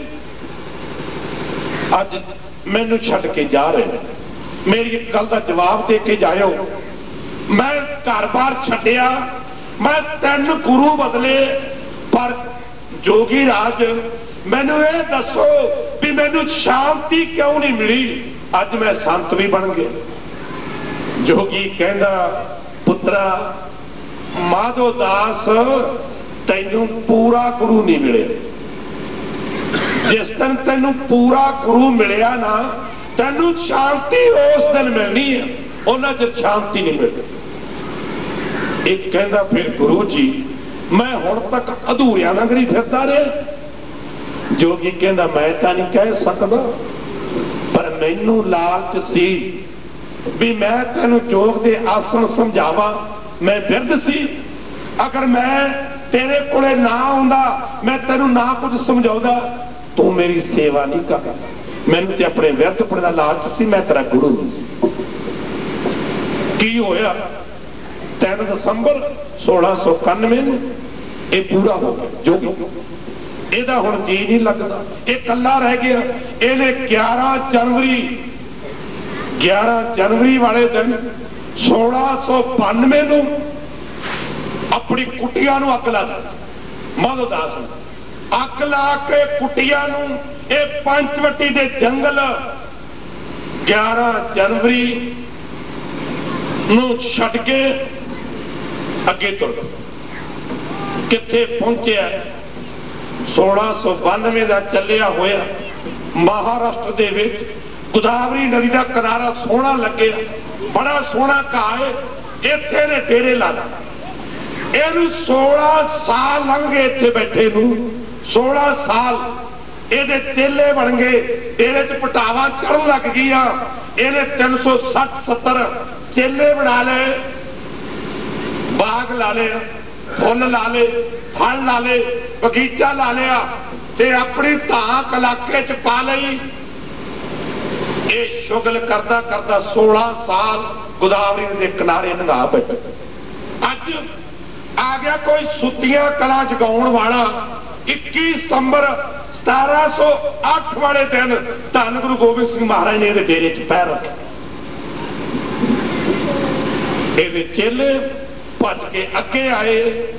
ਅੱਜ ਮੈਨੂੰ ਛੱਡ ਕੇ ਜਾ ਰਹੇ, ਮੇਰੀ ਇੱਕ ਗੱਲ ਦਾ ਜਵਾਬ ਦੇ ਕੇ ਜਾਇਓ। ਮੈਂ ਘਰ-ਬਾਰ ਛੱਡਿਆ, ਮੈਂ 3 ਗੁਰੂ ਬਦਲੇ, ਪਰ ਜੋਗੀ ਰਾਜ ਮੈਨੂੰ ਇਹ ਦੱਸੋ ਵੀ ਮੈਨੂੰ ਸ਼ਾਂਤੀ ਕਿਉਂ ਨਹੀਂ ਮਿਲੀ? ਅੱਜ ਮੈਂ ਸੰਤ ਵੀ ਬਣ ਗਿਆ। ਜੋਗੀ ਕਹਿੰਦਾ, ਪੁੱਤਰਾ ਮਾਧੋ ਦਾਸ, ਤੈਨੂੰ ਪੂਰਾ ਗੁਰੂ ਨਹੀਂ ਮਿਲਿਆ। ਜਿਸ ਦਿਨ ਤੈਨੂੰ ਪੂਰਾ ਗੁਰੂ ਮਿਲਿਆ ਨਾ, ਤੈਨੂੰ ਸ਼ਾਂਤੀ ਉਸ ਦਿਨ ਮਿਲਣੀ ਹੈ। ਉਹਨਾਂ ਚ ਸ਼ਾਂਤੀ ਨਹੀਂ ਮਿਲਦੀ। ਇਹ ਕਹਿੰਦਾ, ਫਿਰ ਗੁਰੂ ਜੀ ਮੈਂ ਹੁਣ ਤੱਕ ਅਧੂਰਿਆਂ ਨਗਰੀ ਫਿਰਦਾ ਰਿਹਾ। ਜੋਗੀ ਕਹਿੰਦਾ, ਮੈਂ ਤਾਂ ਨਹੀਂ ਕਹਿ ਸਕਦਾ, ਪਰ ਮੈਨੂੰ ਲਾਲਚ ਸੀ ਵੀ ਮੈਂ ਤੈਨੂੰ ਯੋਗ ਦੇ ਆਸਣ ਸਮਝਾਵਾਂ। ਮੈਂ ਬਿਰਧ ਸੀ, ਅਗਰ ਮੈਂ ਤੇਰੇ ਕੋਲੇ ਨਾ ਆਉਂਦਾ, ਮੈਂ ਤੈਨੂੰ ਨਾ ਕੁਝ ਸਮਝਾਉਂਦਾ, ਤੂੰ ਮੇਰੀ ਸੇਵਾ ਨਹੀਂ ਕਰਦਾ। ਮੈਨੂੰ ਤੇ ਆਪਣੇ ਵਿਰਧਪੁਰ ਦਾ ਲਾਲਚ ਸੀ, ਮੈਂ ਤੇਰਾ ਗੁਰੂ ਨਹੀਂ। ਕੀ ਹੋਇਆ? 3 ਦਸੰਬਰ 1691 ਨੂੰ ਇਹ ਪੂਰਾ ਹੋ ਗਿਆ। ਜੋਗੀ ਇਹਦਾ ਹੁਣ ਜੀ ਨਹੀਂ ਲੱਗਦਾ, ਇਹ ਇਕੱਲਾ ਰਹਿ ਗਿਆ। ਇਹਨੇ 11 ਜਨਵਰੀ ਵਾਲੇ ਦਿਨ 1692 ਨੂੰ ਆਪਣੀ ਕੁਟੀਆ ਨੂੰ ਅੱਗ ਲਾ ਦਿੱਤੀ। ਮਾਧੋ ਦਾਸ ਨੂੰ ਅੱਗ ਲਾ ਕੇ ਕੁਟੀਆ ਨੂੰ ਇਹ ਪੰਚਵਟੀ ਦੇ ਜੰਗਲ 11 ਜਨਵਰੀ ਨੂੰ ਛੱਡ ਕੇ ਅੱਗੇ ਤੁਰ ਕਿੱਥੇ ਪਹੁੰਚਿਆ 1692 ਦਾ ਚੱਲਿਆ ਹੋਇਆ ਮਹਾਰਾਸ਼ਟਰ ਦੇ ਵਿੱਚ ਗੋਦਾਵਰੀ ਨਦੀ ਦਾ ਕਿਨਾਰਾ ਸੋਹਣਾ ਲੱਗਿਆ, ਬੜਾ ਸੋਹਣਾ ਘਾਹ ਹੈ, ਇੱਥੇ ਨੇ ਡੇਰੇ ਲਾ ਦਿੱਤੇ। ਇਹਨੂੰ 16 ਸਾਲ ਲੰਘ ਗਏ ਇੱਥੇ ਬੈਠੇ ਨੂੰ, 16 ਸਾਲ ਇਹਦੇ ਚੇਲੇ ਬਣ ਗਏ, ਡੇਰੇ 'ਚ ਪਟਾਵਾ ਚੜਨ ਲੱਗ ਗਈਆਂ। ਇਹਨੇ 360-70 ਚੇਲੇ ਬਣਾ ਲਏ, ਬਾਗ ਲਾ ਲਿਆ, ਫੁੱਲ ਲਾ ਲਏ, ਫਲ ਲਾ ਲਏ, ਬਗੀਚਾ ਲਾ ਲਿਆ ਤੇ ਆਪਣੀ ਧਾਕ ਇਲਾਕੇ 'ਚ ਪਾ ਲਈ। ਇਹ ਸ਼ੁਗਲ ਕਰਦਾ ਕਰਦਾ 16 ਸਾਲ ਗੋਦਾਵਰੀ ਦੇ ਕਿਨਾਰੇ ਲੰਘਾ ਬੈਠਾ। ਅੱਜ ਆ ਗਿਆ ਕੋਈ ਸੁੱਤੀਆਂ ਕਲਾ ਜਗਾਉਣ ਵਾਲਾ। 21 ਸਤੰਬਰ 1708 ਵਾਲੇ ਦਿਨ ਧੰਨ ਗੁਰੂ ਗੋਬਿੰਦ ਸਿੰਘ ਮਹਾਰਾਜ ਨੇ ਇਹਦੇ ਡੇਰੇ 'ਚ ਪੈਰ ਰੱਖਿਆ। ਇਹਦੇ ਚੇਲੇ ਭੱਜ ਕੇ ਅੱਗੇ ਆਏ,